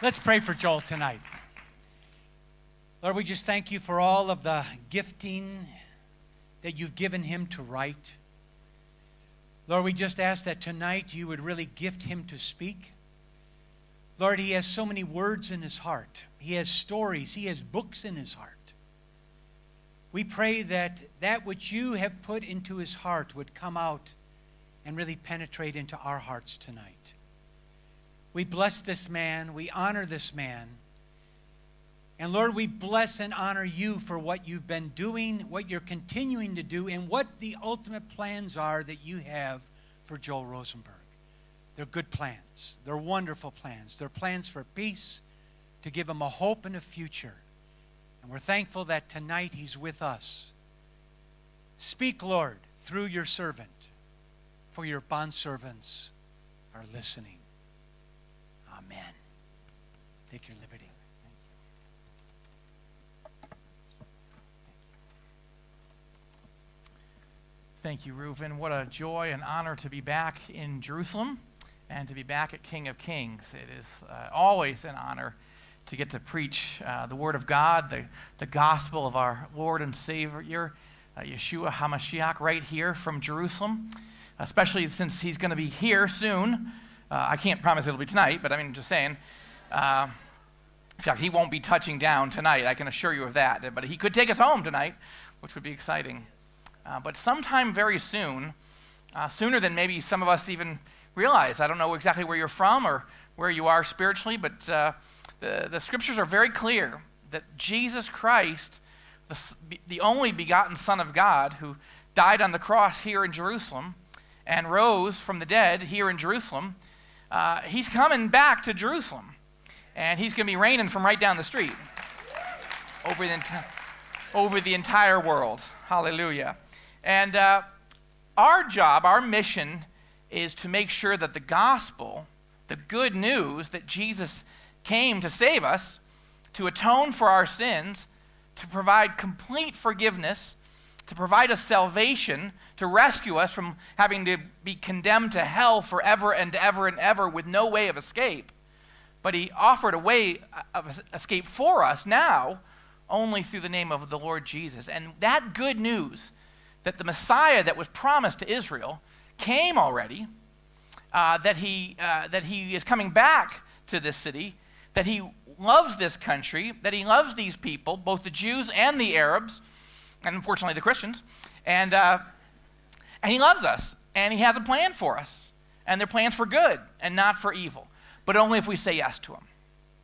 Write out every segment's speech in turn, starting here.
Let's pray for Joel tonight. Lord, we just thank you for all of the gifting that you've given him to write. Lord, we just ask that tonight you would really gift him to speak. Lord, he has so many words in his heart. He has stories. He has books in his heart. We pray that that which you have put into his heart would come out and really penetrate into our hearts tonight. We bless this man. We honor this man. And Lord, we bless and honor you for what you've been doing, what you're continuing to do, and what the ultimate plans are that you have for Joel Rosenberg. They're good plans. They're wonderful plans. They're plans for peace, to give him a hope and a future. And we're thankful that tonight he's with us. Speak, Lord, through your servant, for your bondservants are listening. Amen. Take your liberty. Thank you, Reuben. What a joy and honor to be back in Jerusalem and to be back at King of Kings. It is always an honor to get to preach the Word of God, the gospel of our Lord and Savior, Yeshua HaMashiach, right here from Jerusalem, especially since he's going to be here soon. I can't promise it'll be tonight, but I mean, just saying. In fact, he won't be touching down tonight, I can assure you of that. But he could take us home tonight, which would be exciting. But sometime very soon, sooner than maybe some of us even realize. I don't know exactly where you're from or where you are spiritually, but the scriptures are very clear that Jesus Christ, the only begotten Son of God, who died on the cross here in Jerusalem and rose from the dead here in Jerusalem, he's coming back to Jerusalem. And he's going to be reigning from right down the street over the entire world. Hallelujah. And our job, our mission, is to make sure that the gospel, the good news that Jesus came to save us, to atone for our sins, to provide complete forgiveness, to provide us salvation, to rescue us from having to be condemned to hell forever and ever and ever with no way of escape. But he offered a way of escape for us now only through the name of the Lord Jesus. And that good news, that the Messiah that was promised to Israel came already, that he is coming back to this city, that he loves this country, that he loves these people, both the Jews and the Arabs, and unfortunately the Christians, and he loves us, and he has a plan for us, and they're plans for good and not for evil, but only if we say yes to him.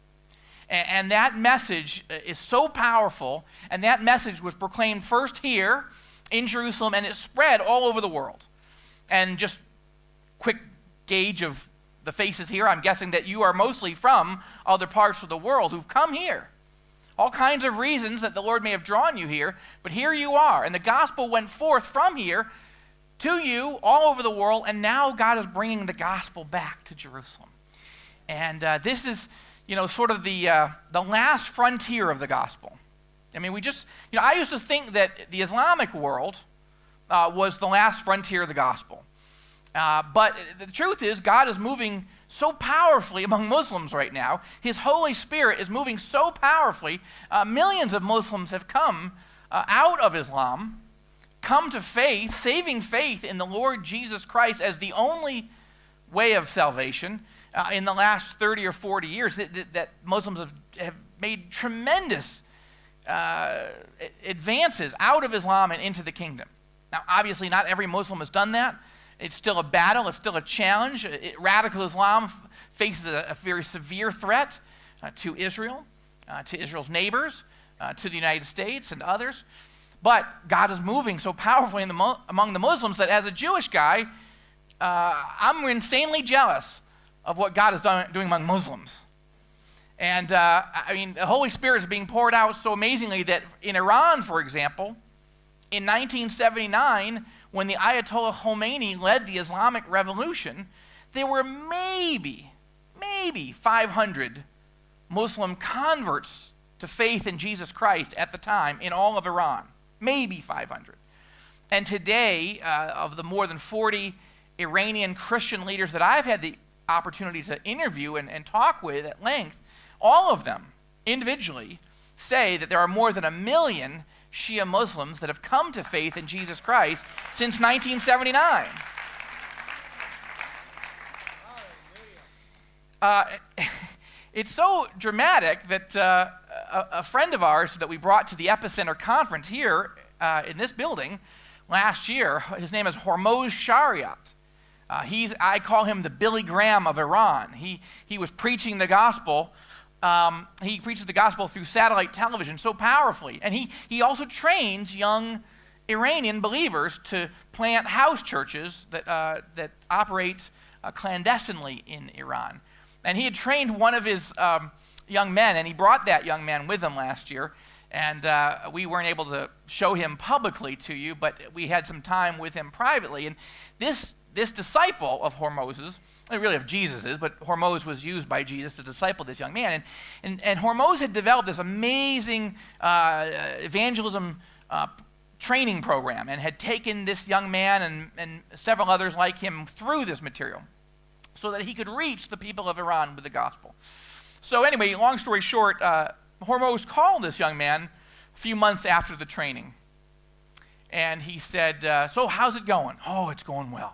And that message is so powerful, and that message was proclaimed first here in Jerusalem, and it spread all over the world. And just quick gauge of the faces here, I'm guessing that you are mostly from other parts of the world who've come here. All kinds of reasons that the Lord may have drawn you here, but here you are. And the gospel went forth from here to you all over the world, and now God is bringing the gospel back to Jerusalem. And this is, sort of the last frontier of the gospel. I mean, I used to think that the Islamic world was the last frontier of the gospel. But the truth is, God is moving so powerfully among Muslims right now. His Holy Spirit is moving so powerfully. Millions of Muslims have come out of Islam, come to faith, saving faith in the Lord Jesus Christ as the only way of salvation. In the last 30 or 40 years, that Muslims have made tremendous advances out of Islam and into the kingdom. Now, obviously, not every Muslim has done that. It's still a battle. It's still a challenge. Radical Islam faces a very severe threat to Israel, to Israel's neighbors, to the United States and others. But God is moving so powerfully among the Muslims that as a Jewish guy, I'm insanely jealous of what God is doing among Muslims. And, the Holy Spirit is being poured out so amazingly that in Iran, for example, in 1979, when the Ayatollah Khomeini led the Islamic Revolution, there were maybe 500 Muslim converts to faith in Jesus Christ at the time in all of Iran. Maybe 500. And today, of the more than 40 Iranian Christian leaders that I've had the opportunity to interview and talk with at length, all of them individually say that there are more than 1 million Shia Muslims that have come to faith in Jesus Christ since 1979. It's so dramatic that a friend of ours that we brought to the Epicenter conference here in this building last year, his name is Hormoz Shariat. I call him the Billy Graham of Iran. He was preaching the gospel. He preaches the gospel through satellite television so powerfully. And he also trains young Iranian believers to plant house churches that operate clandestinely in Iran. And he had trained one of his young men, and he brought that young man with him last year. And we weren't able to show him publicly to you, but we had some time with him privately. And this disciple of Hormoz's, really of Jesus's, but Hormoz was used by Jesus to disciple this young man. And Hormoz had developed this amazing evangelism training program and had taken this young man and several others like him through this material so that he could reach the people of Iran with the gospel. So anyway, long story short, Hormoz called this young man a few months after the training. And he said, so how's it going? Oh, it's going well.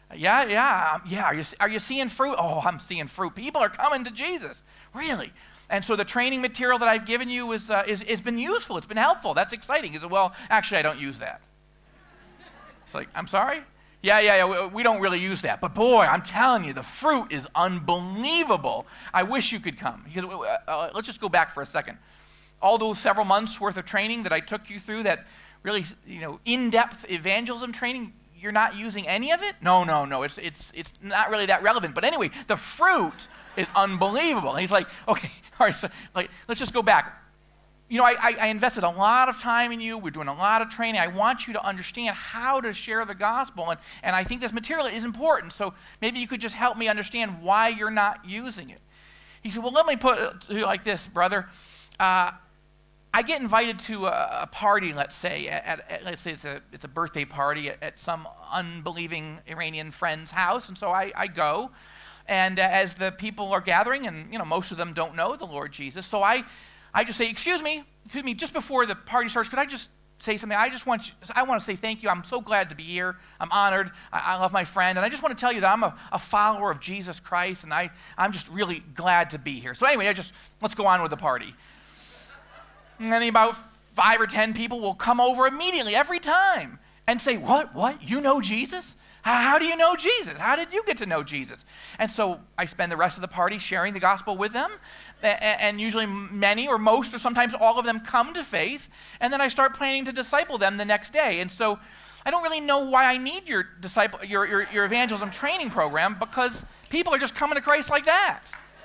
Yeah. Are you seeing fruit? Oh, I'm seeing fruit. People are coming to Jesus. Really? And so the training material that I've given you has been useful. It's been helpful. That's exciting. He said, well, actually, I don't use that. It's like, I'm sorry? Yeah, we don't really use that. But boy, I'm telling you, the fruit is unbelievable. I wish you could come. Because, let's just go back for a second. All those several months worth of training that I took you through, that really, in-depth evangelism training, you're not using any of it? No. It's not really that relevant. But anyway, the fruit is unbelievable. And he's like, okay, all right, so let's just go back. I invested a lot of time in you. We're doing a lot of training. I want you to understand how to share the gospel. And I think this material is important. So maybe you could just help me understand why you're not using it. He said, well, let me put it to you like this, brother. I get invited to a party, let's say, let's say it's a birthday party at some unbelieving Iranian friend's house. And so I go. And as the people are gathering, and most of them don't know the Lord Jesus, so I just say, excuse me, just before the party starts, could I just say something? I want to say thank you. I'm so glad to be here. I'm honored. I love my friend. And I just want to tell you that I'm a follower of Jesus Christ, and I'm just really glad to be here. So anyway, let's go on with the party. And then about 5 or 10 people will come over immediately every time and say, what? You know Jesus? How do you know Jesus? How did you get to know Jesus? And so I spend the rest of the party sharing the gospel with them. And usually many or most or sometimes all of them come to faith. And then I start planning to disciple them the next day. And so I don't really know why I need your evangelism training program, because people are just coming to Christ like that.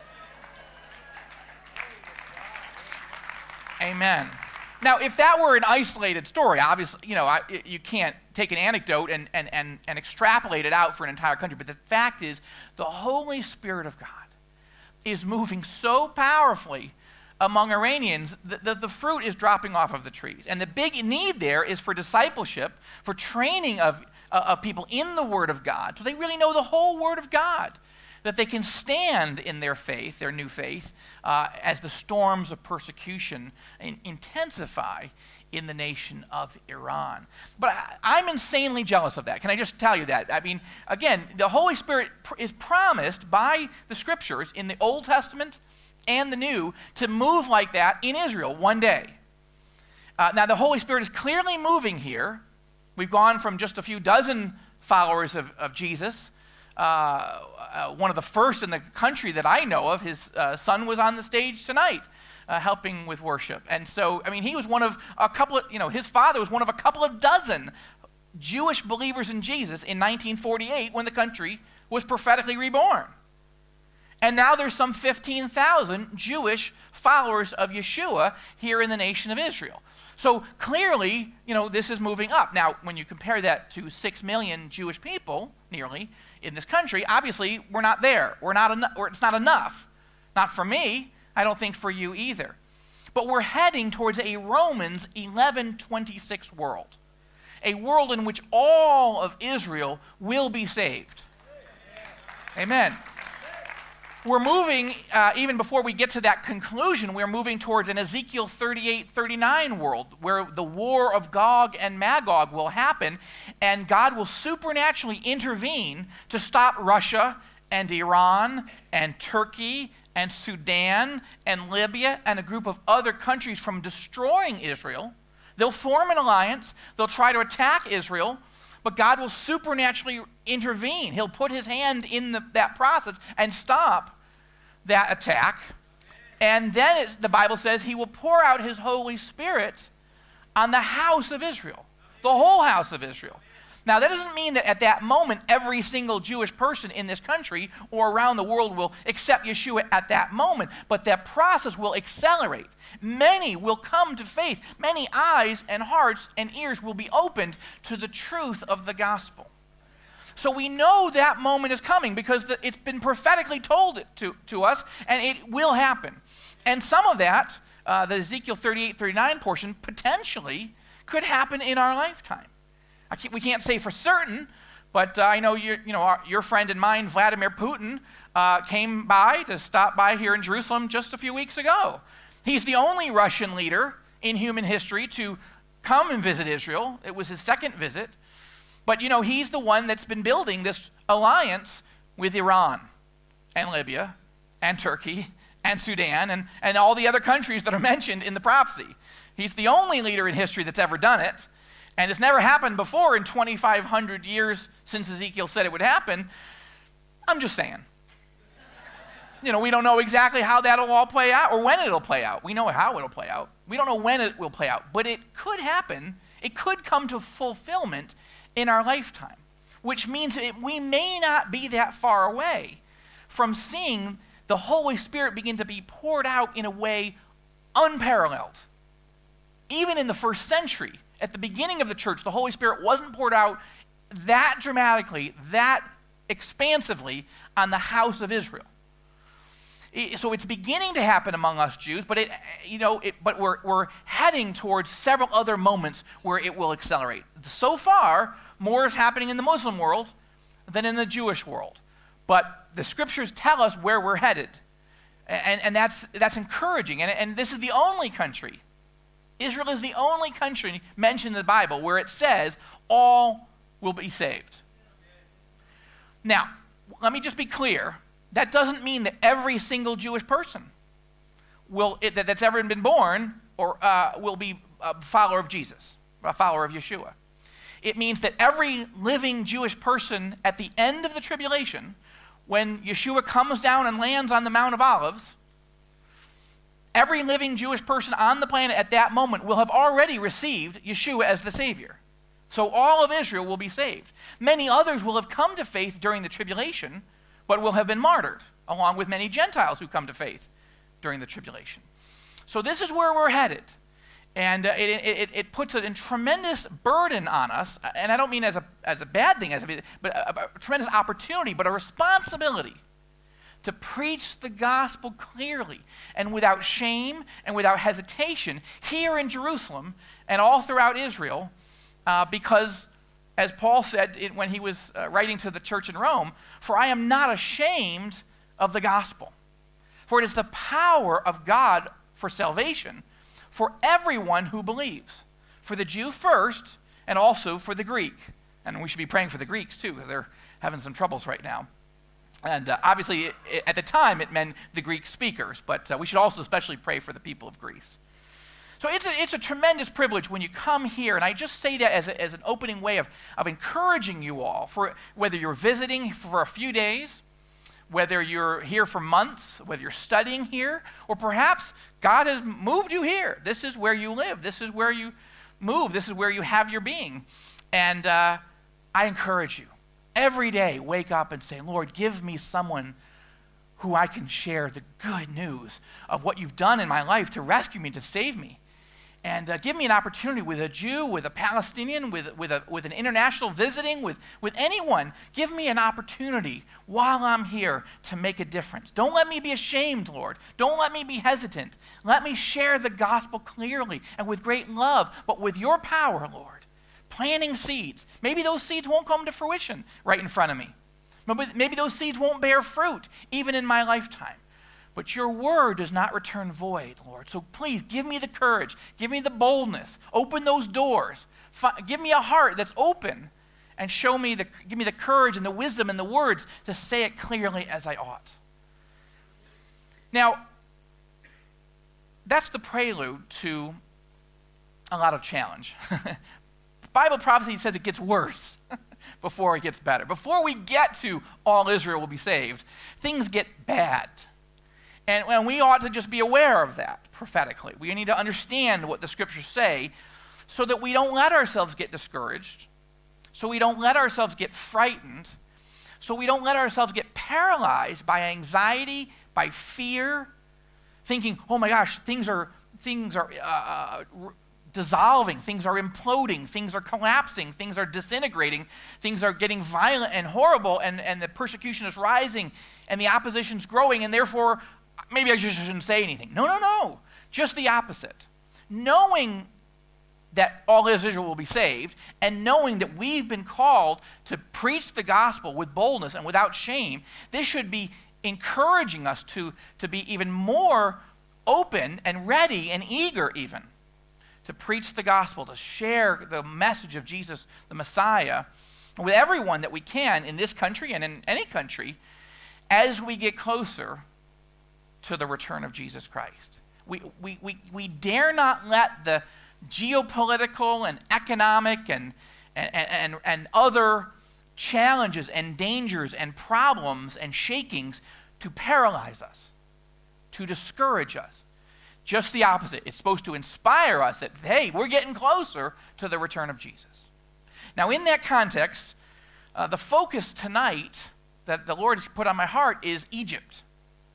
Amen. Now, if that were an isolated story, obviously, you can't take an anecdote and extrapolate it out for an entire country. But the fact is, the Holy Spirit of God is moving so powerfully among Iranians that the fruit is dropping off of the trees. And the big need there is for discipleship, for training of people in the Word of God, so they really know the whole Word of God, that they can stand in their faith, their new faith, as the storms of persecution intensify in the nation of Iran. But I'm insanely jealous of that. Can I just tell you that? I mean, again, the Holy Spirit is promised by the Scriptures in the Old Testament and the New to move like that in Israel one day. Now, the Holy Spirit is clearly moving here. We've gone from just a few dozen followers of Jesus. One of the first in the country that I know of, his son was on the stage tonight helping with worship. And so, I mean, he was one of a couple of, his father was one of a couple of dozen Jewish believers in Jesus in 1948 when the country was prophetically reborn. And now there's some 15,000 Jewish followers of Yeshua here in the nation of Israel. So clearly, this is moving up. Now, when you compare that to 6 million Jewish people, nearly, in this country, obviously, we're not there. It's not enough. Not for me. I don't think for you either. But we're heading towards a Romans 11:26 world. A world in which all of Israel will be saved. Amen. we're moving, even before we get to that conclusion, we're moving towards an Ezekiel 38-39 world where the war of Gog and Magog will happen, and God will supernaturally intervene to stop Russia and Iran and Turkey and Sudan and Libya and a group of other countries from destroying Israel. They'll form an alliance. They'll try to attack Israel, but God will supernaturally intervene. He'll put his hand in that process and stop that attack. And then the Bible says he will pour out his Holy Spirit on the house of Israel, the whole house of Israel. Now, that doesn't mean that at that moment every single Jewish person in this country or around the world will accept Yeshua at that moment, but that process will accelerate. Many will come to faith. Many eyes and hearts and ears will be opened to the truth of the gospel. So we know that moment is coming because it's been prophetically told to us, and it will happen. And some of that, the Ezekiel 38-39 portion, potentially could happen in our lifetime. We can't say for certain, but I know your friend and mine, Vladimir Putin, came by to stop by here in Jerusalem just a few weeks ago. He's the only Russian leader in human history to come and visit Israel. It was his second visit. But, he's the one that's been building this alliance with Iran and Libya and Turkey and Sudan and all the other countries that are mentioned in the prophecy. He's the only leader in history that's ever done it. And it's never happened before in 2,500 years since Ezekiel said it would happen. I'm just saying. We don't know exactly how that'll all play out or when it'll play out. We know how it'll play out. We don't know when it will play out. But it could happen. It could come to fulfillment in our lifetime, which means we may not be that far away from seeing the Holy Spirit begin to be poured out in a way unparalleled. Even in the first century, at the beginning of the church, the Holy Spirit wasn't poured out that dramatically, that expansively on the house of Israel. So it's beginning to happen among us Jews, but but we're heading towards several other moments where it will accelerate. So far, more is happening in the Muslim world than in the Jewish world. But the scriptures tell us where we're headed. And that's encouraging. And this is the only country. Israel is the only country mentioned in the Bible where it says all will be saved. Now, let me just be clear. That doesn't mean that every single Jewish person that's ever been born will be a follower of Jesus, a follower of Yeshua. It means that every living Jewish person at the end of the tribulation, when Yeshua comes down and lands on the Mount of Olives, every living Jewish person on the planet at that moment will have already received Yeshua as the Savior. So all of Israel will be saved. Many others will have come to faith during the tribulation, but will have been martyred, along with many Gentiles who come to faith during the tribulation. So this is where we're headed. And it puts a tremendous burden on us, and I don't mean as a bad thing, but a tremendous opportunity, but a responsibility to preach the gospel clearly and without shame and without hesitation here in Jerusalem and all throughout Israel, because, as Paul said when he was writing to the church in Rome, "For I am not ashamed of the gospel, for it is the power of God for salvation for everyone who believes, for the Jew first and also for the Greek." And we should be praying for the Greeks too, because they're having some troubles right now. And obviously, at the time, it meant the Greek speakers, but we should also especially pray for the people of Greece. So it's a tremendous privilege when you come here, and I just say that as an opening way of encouraging you all, for whether you're visiting for a few days, whether you're here for months, whether you're studying here, or perhaps God has moved you here. This is where you live. This is where you move. This is where you have your being. And I encourage you, every day, wake up and say, "Lord, give me someone who I can share the good news of what you've done in my life to rescue me, to save me. And give me an opportunity with a Jew, with a Palestinian, with an international visiting, with anyone. Give me an opportunity while I'm here to make a difference. Don't let me be ashamed, Lord. Don't let me be hesitant. Let me share the gospel clearly and with great love, but with your power, Lord. Planting seeds. Maybe those seeds won't come to fruition right in front of me. Maybe those seeds won't bear fruit, even in my lifetime. But your word does not return void, Lord. So please give me the courage. Give me the boldness. Open those doors. Give me a heart that's open. And give me the courage and the wisdom and the words to say it clearly as I ought. Now, that's the prelude to a lot of challenge. Bible prophecy says it gets worse before it gets better. Before we get to all Israel will be saved, things get bad. And we ought to just be aware of that prophetically. We need to understand what the scriptures say so that we don't let ourselves get discouraged, so we don't let ourselves get frightened, so we don't let ourselves get paralyzed by anxiety, by fear, thinking, oh my gosh, things are dissolving, things are imploding, things are collapsing, things are disintegrating, things are getting violent and horrible, and the persecution is rising, and the opposition's growing, and therefore, maybe I just shouldn't say anything. No. Just the opposite. Knowing that all Israel will be saved, and knowing that we've been called to preach the gospel with boldness and without shame, this should be encouraging us to be even more open and ready and eager even to preach the gospel, to share the message of Jesus, the Messiah, with everyone that we can in this country and in any country as we get closer to the return of Jesus Christ. We dare not let the geopolitical and economic and other challenges and dangers and problems and shakings to paralyze us, to discourage us. Just the opposite. It's supposed to inspire us that, hey, we're getting closer to the return of Jesus. Now, in that context, the focus tonight that the Lord has put on my heart is Egypt.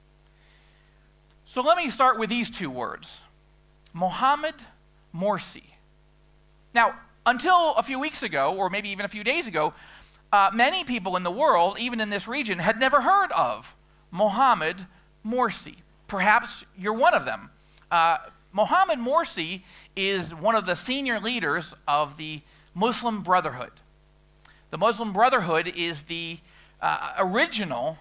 So let me start with these two words, Mohammed Morsi. Now, until a few weeks ago, or maybe even a few days ago, many people in the world, even in this region, had never heard of Mohammed Morsi. Perhaps you're one of them. Mohammed Morsi is one of the senior leaders of the Muslim Brotherhood. The Muslim Brotherhood is the original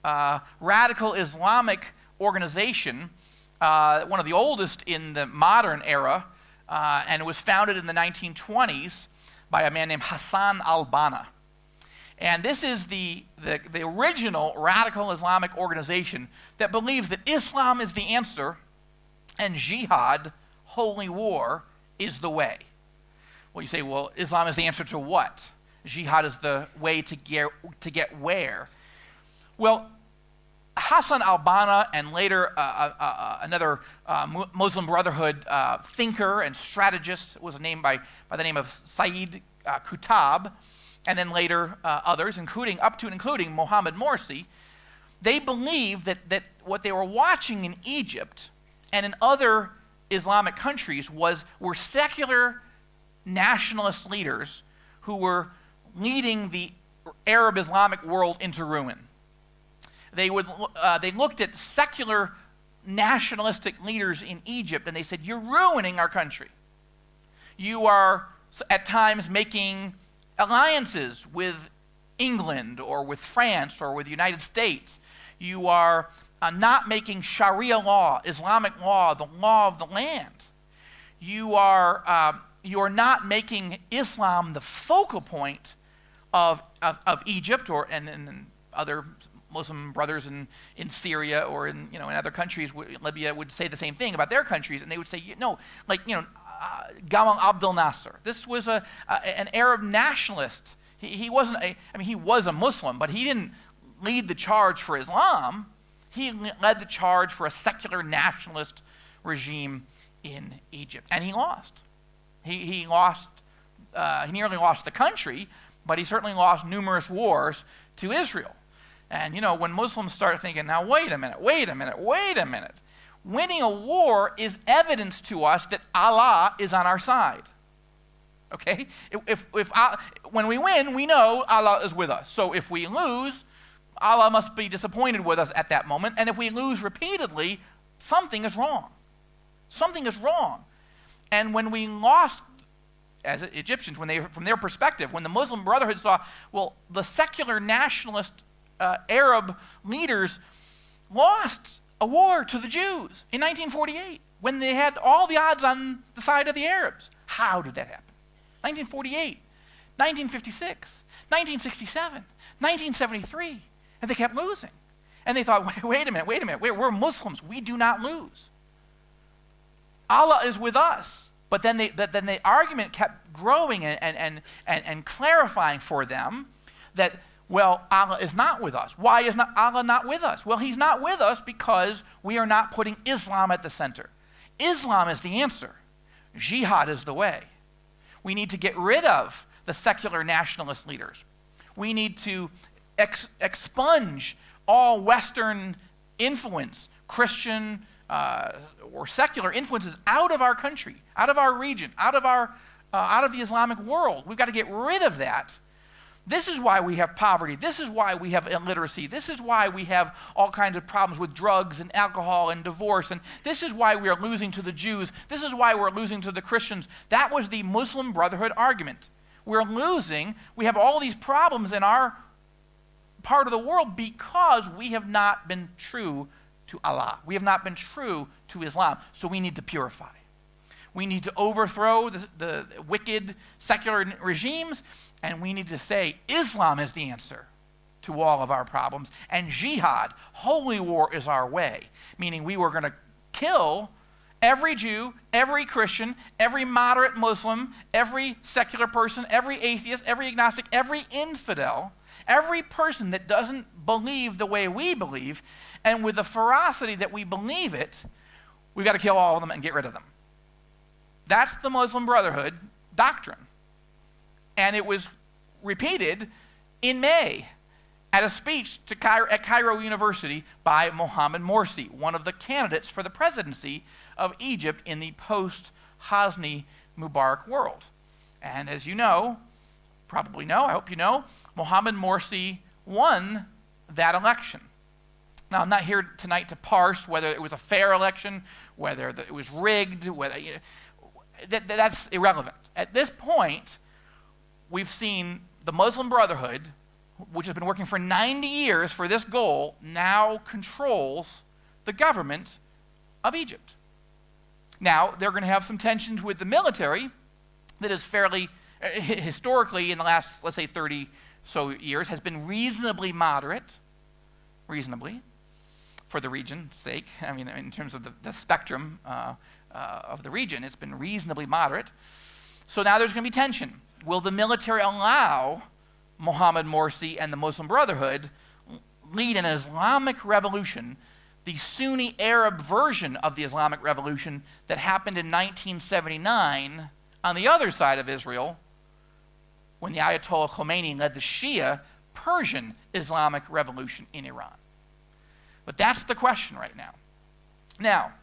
radical Islamic organization, one of the oldest in the modern era, and it was founded in the 1920s by a man named Hassan al-Banna. And this is the original radical Islamic organization that believes that Islam is the answer and jihad, holy war, is the way. Well, you say, well, Islam is the answer to what? Jihad is the way to get where? Well, Hassan al-Banna and later another Muslim Brotherhood thinker and strategist was named by the name of Sayyid Qutb, and then later others, including Mohammed Morsi, they believed that what they were watching in Egypt and in other Islamic countries were secular nationalist leaders who were leading the Arab Islamic world into ruin. They looked at secular nationalistic leaders in Egypt and they said, you're ruining our country. You are at times making alliances with England or with France or with the United States. You are not making Sharia law, Islamic law, the law of the land. You are not making Islam the focal point of Egypt and other Muslim brothers in Syria or in other countries. Libya would say the same thing about their countries, and they would say, Gamal Abdel Nasser. This was an Arab nationalist. He was a Muslim, but he didn't lead the charge for Islam. He led the charge for a secular nationalist regime in Egypt, and he lost. He nearly lost the country, but he certainly lost numerous wars to Israel. And when Muslims start thinking, now wait a minute, winning a war is evidence to us that Allah is on our side. Okay? When we win, we know Allah is with us. So if we lose, Allah must be disappointed with us at that moment. And if we lose repeatedly, something is wrong. Something is wrong. And when we lost, as Egyptians, from their perspective, when the Muslim Brotherhood saw, well, the secular nationalist Arab leaders lost a war to the Jews in 1948 when they had all the odds on the side of the Arabs. How did that happen? 1948, 1956, 1967, 1973, and they kept losing. And they thought, wait a minute, we're Muslims. We do not lose. Allah is with us. But then the argument kept growing and clarifying for them that, well, Allah is not with us. Why is Allah not with us? Well, he's not with us because we are not putting Islam at the center. Islam is the answer. Jihad is the way. We need to get rid of the secular nationalist leaders. We need to expunge all Western influence, Christian or secular influences out of our country, out of our region, out of the Islamic world. We've got to get rid of that. This is why we have poverty. This is why we have illiteracy. This is why we have all kinds of problems with drugs and alcohol and divorce. And this is why we are losing to the Jews. This is why we're losing to the Christians. That was the Muslim Brotherhood argument. We're losing. We have all these problems in our part of the world because we have not been true to Allah. We have not been true to Islam. So we need to purify. We need to overthrow the wicked secular regimes, and we need to say Islam is the answer to all of our problems, and jihad, holy war, is our way, meaning we were going to kill every Jew, every Christian, every moderate Muslim, every secular person, every atheist, every agnostic, every infidel, every person that doesn't believe the way we believe, and with the ferocity that we believe it, we've got to kill all of them and get rid of them. That's the Muslim Brotherhood doctrine. And it was repeated in May at a speech at Cairo University by Mohammed Morsi, one of the candidates for the presidency of Egypt in the post-Hosni Mubarak world. And as you know, probably know, I hope you know, Mohammed Morsi won that election. Now, I'm not here tonight to parse whether it was a fair election, whether it was rigged, whether that's irrelevant. At this point, we've seen the Muslim Brotherhood, which has been working for 90 years for this goal, now controls the government of Egypt. Now, they're going to have some tensions with the military that is fairly, historically in the last, let's say, 30 so years, has been reasonably moderate, reasonably, for the region's sake. I mean, in terms of the spectrum of the region, it's been reasonably moderate. So now there's going to be tension. Will the military allow Mohammed Morsi and the Muslim Brotherhood lead an Islamic revolution, the Sunni Arab version of the Islamic revolution that happened in 1979 on the other side of Israel when the Ayatollah Khomeini led the Shia Persian Islamic revolution in Iran? But that's the question right now. Now,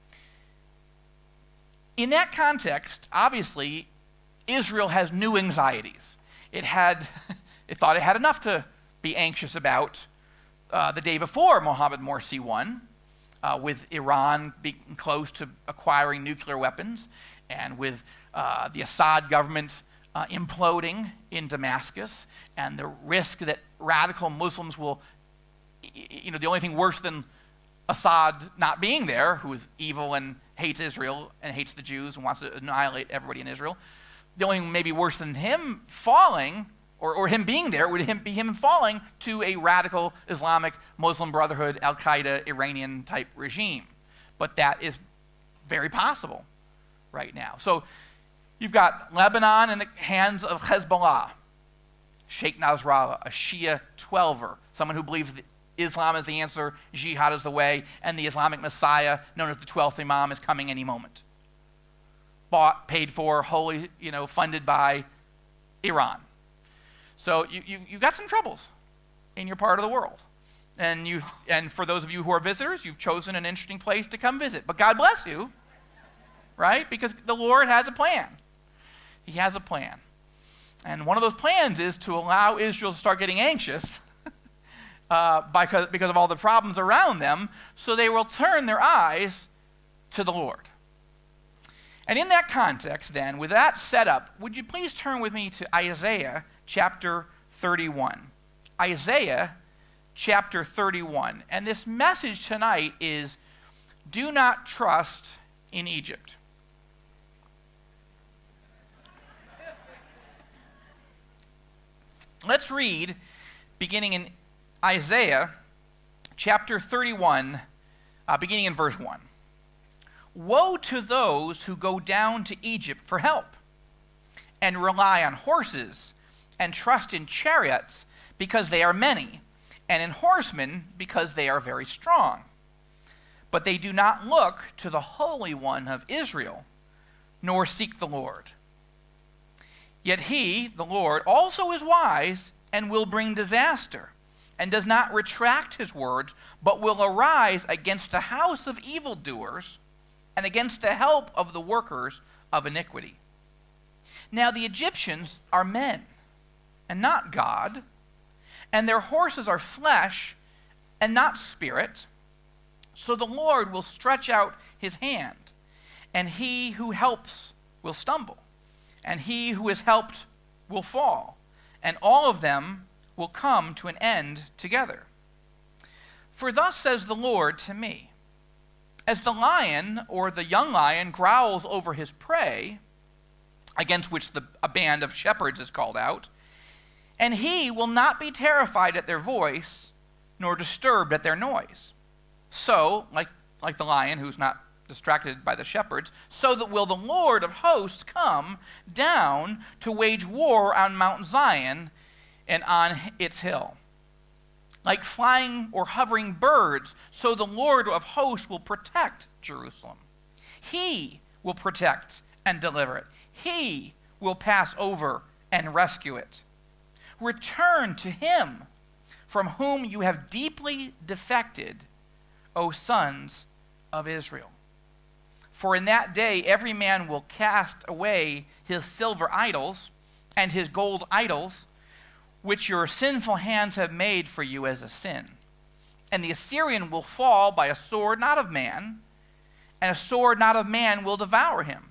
in that context, obviously, Israel has new anxieties. It thought it had enough to be anxious about the day before Mohammed Morsi won, with Iran being close to acquiring nuclear weapons, and with the Assad government imploding in Damascus, and the risk that radical Muslims will, the only thing worse than Assad not being there, who is evil and hates Israel and hates the Jews and wants to annihilate everybody in Israel, the only thing maybe worse than him falling, or him being there, would be him falling to a radical Islamic Muslim Brotherhood, Al-Qaeda, Iranian-type regime. But that is very possible right now. So you've got Lebanon in the hands of Hezbollah, Sheikh Nasrallah, a Shia 12er, someone who believes that Islam is the answer, jihad is the way, and the Islamic Messiah, known as the 12th Imam, is coming any moment. Bought, paid for, wholly, funded by Iran. So you've got some troubles in your part of the world. And for those of you who are visitors, you've chosen an interesting place to come visit. But God bless you, right? Because the Lord has a plan. He has a plan. And one of those plans is to allow Israel to start getting anxious because of all the problems around them, so they will turn their eyes to the Lord. And in that context, then, with that set up, would you please turn with me to Isaiah chapter 31. Isaiah chapter 31. And this message tonight is, do not trust in Egypt. Let's read, beginning in Isaiah chapter 31, beginning in verse 1. Woe to those who go down to Egypt for help, and rely on horses, and trust in chariots, because they are many, and in horsemen, because they are very strong. But they do not look to the Holy One of Israel, nor seek the Lord. Yet he, the Lord, also is wise and will bring disaster, and does not retract his words, but will arise against the house of evildoers and against the help of the workers of iniquity. Now the Egyptians are men, and not God, and their horses are flesh, and not spirit. So the Lord will stretch out his hand, and he who helps will stumble, and he who is helped will fall, and all of them will come to an end together. For thus says the Lord to me, as the lion or the young lion growls over his prey, against which a band of shepherds is called out, and he will not be terrified at their voice, nor disturbed at their noise. So, like the lion who's not distracted by the shepherds, so that will the Lord of hosts come down to wage war on Mount Zion and on its hill. Like flying or hovering birds, so the Lord of hosts will protect Jerusalem. He will protect and deliver it. He will pass over and rescue it. Return to him from whom you have deeply defected, O sons of Israel. For in that day every man will cast away his silver idols and his gold idols, which your sinful hands have made for you as a sin. And the Assyrian will fall by a sword not of man, and a sword not of man will devour him.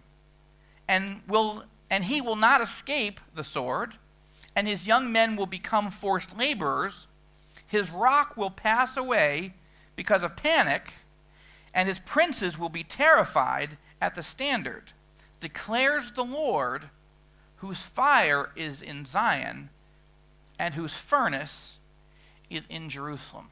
And he will not escape the sword, and his young men will become forced laborers. His rock will pass away because of panic, and his princes will be terrified at the standard, declares the Lord, whose fire is in Zion, and whose furnace is in Jerusalem.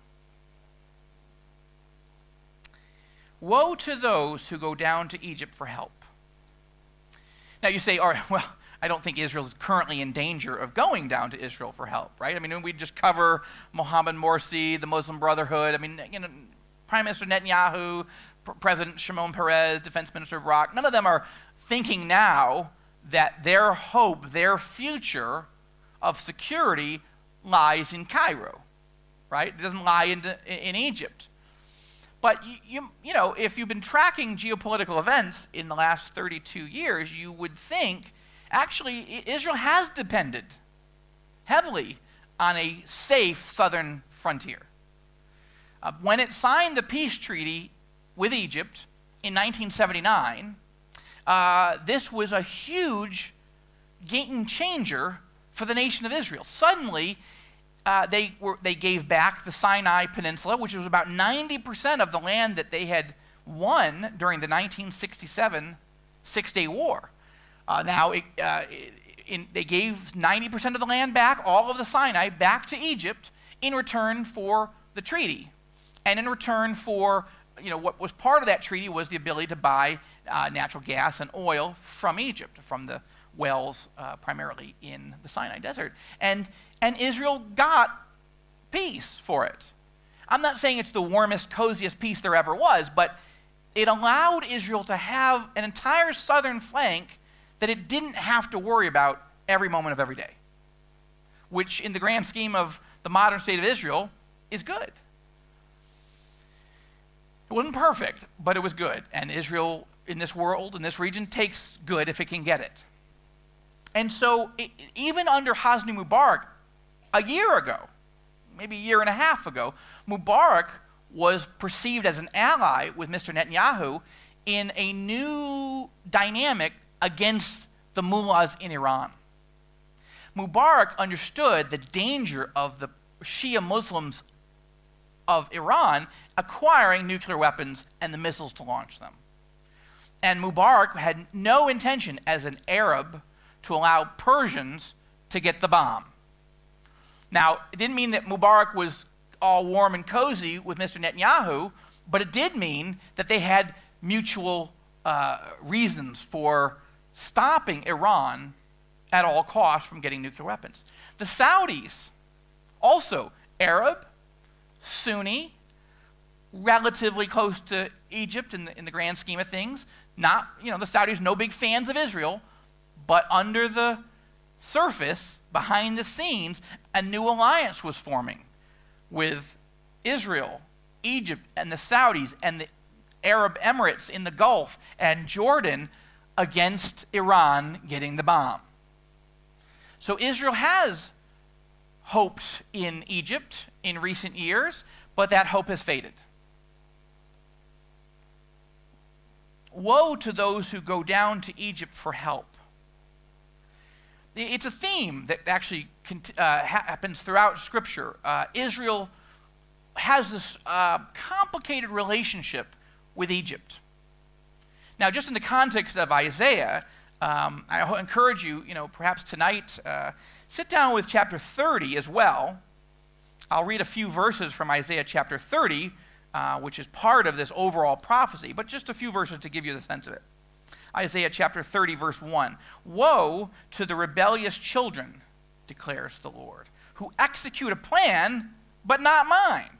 Woe to those who go down to Egypt for help. Now you say, all right, well, I don't think Israel is currently in danger of going down to Israel for help, right? I mean, we just cover Mohammed Morsi, the Muslim Brotherhood. I mean, Prime Minister Netanyahu, President Shimon Peres, Defense Minister Barak, none of them are thinking now that their hope, their future of security lies in Cairo, right? It doesn't lie in Egypt. But, you know, if you've been tracking geopolitical events in the last 32 years, you would think, actually, Israel has depended heavily on a safe southern frontier. When it signed the peace treaty with Egypt in 1979, this was a huge game changer for the nation of Israel. Suddenly, they gave back the Sinai Peninsula, which was about 90% of the land that they had won during the 1967 Six-Day War. They gave 90% of the land back, all of the Sinai, back to Egypt in return for the treaty. And in return for, what was part of that treaty was the ability to buy natural gas and oil from Egypt, from the wells primarily in the Sinai Desert. And Israel got peace for it. I'm not saying it's the warmest, coziest peace there ever was, but it allowed Israel to have an entire southern flank that it didn't have to worry about every moment of every day, which in the grand scheme of the modern state of Israel is good. It wasn't perfect, but it was good. And Israel in this world, in this region, takes good if it can get it. And so even under Hosni Mubarak, a year ago, maybe a year and a half ago, Mubarak was perceived as an ally with Mr. Netanyahu in a new dynamic against the mullahs in Iran. Mubarak understood the danger of the Shia Muslims of Iran acquiring nuclear weapons and the missiles to launch them. And Mubarak had no intention as an Arab to allow Persians to get the bomb. Now, it didn't mean that Mubarak was all warm and cozy with Mr. Netanyahu, but it did mean that they had mutual reasons for stopping Iran at all costs from getting nuclear weapons. The Saudis, also Arab, Sunni, relatively close to Egypt in the grand scheme of things. Not, the Saudis, no big fans of Israel, but under the surface, behind the scenes, a new alliance was forming with Israel, Egypt, and the Saudis, and the Arab Emirates in the Gulf, and Jordan against Iran getting the bomb. So Israel has hoped in Egypt in recent years, but that hope has faded. Woe to those who go down to Egypt for help. It's a theme that actually happens throughout Scripture. Israel has this complicated relationship with Egypt. Now, just in the context of Isaiah, I encourage you, perhaps tonight, sit down with chapter 30 as well. I'll read a few verses from Isaiah chapter 30, which is part of this overall prophecy, but just a few verses to give you the sense of it. Isaiah chapter 30, verse 1. Woe to the rebellious children, declares the Lord, who execute a plan, but not mine.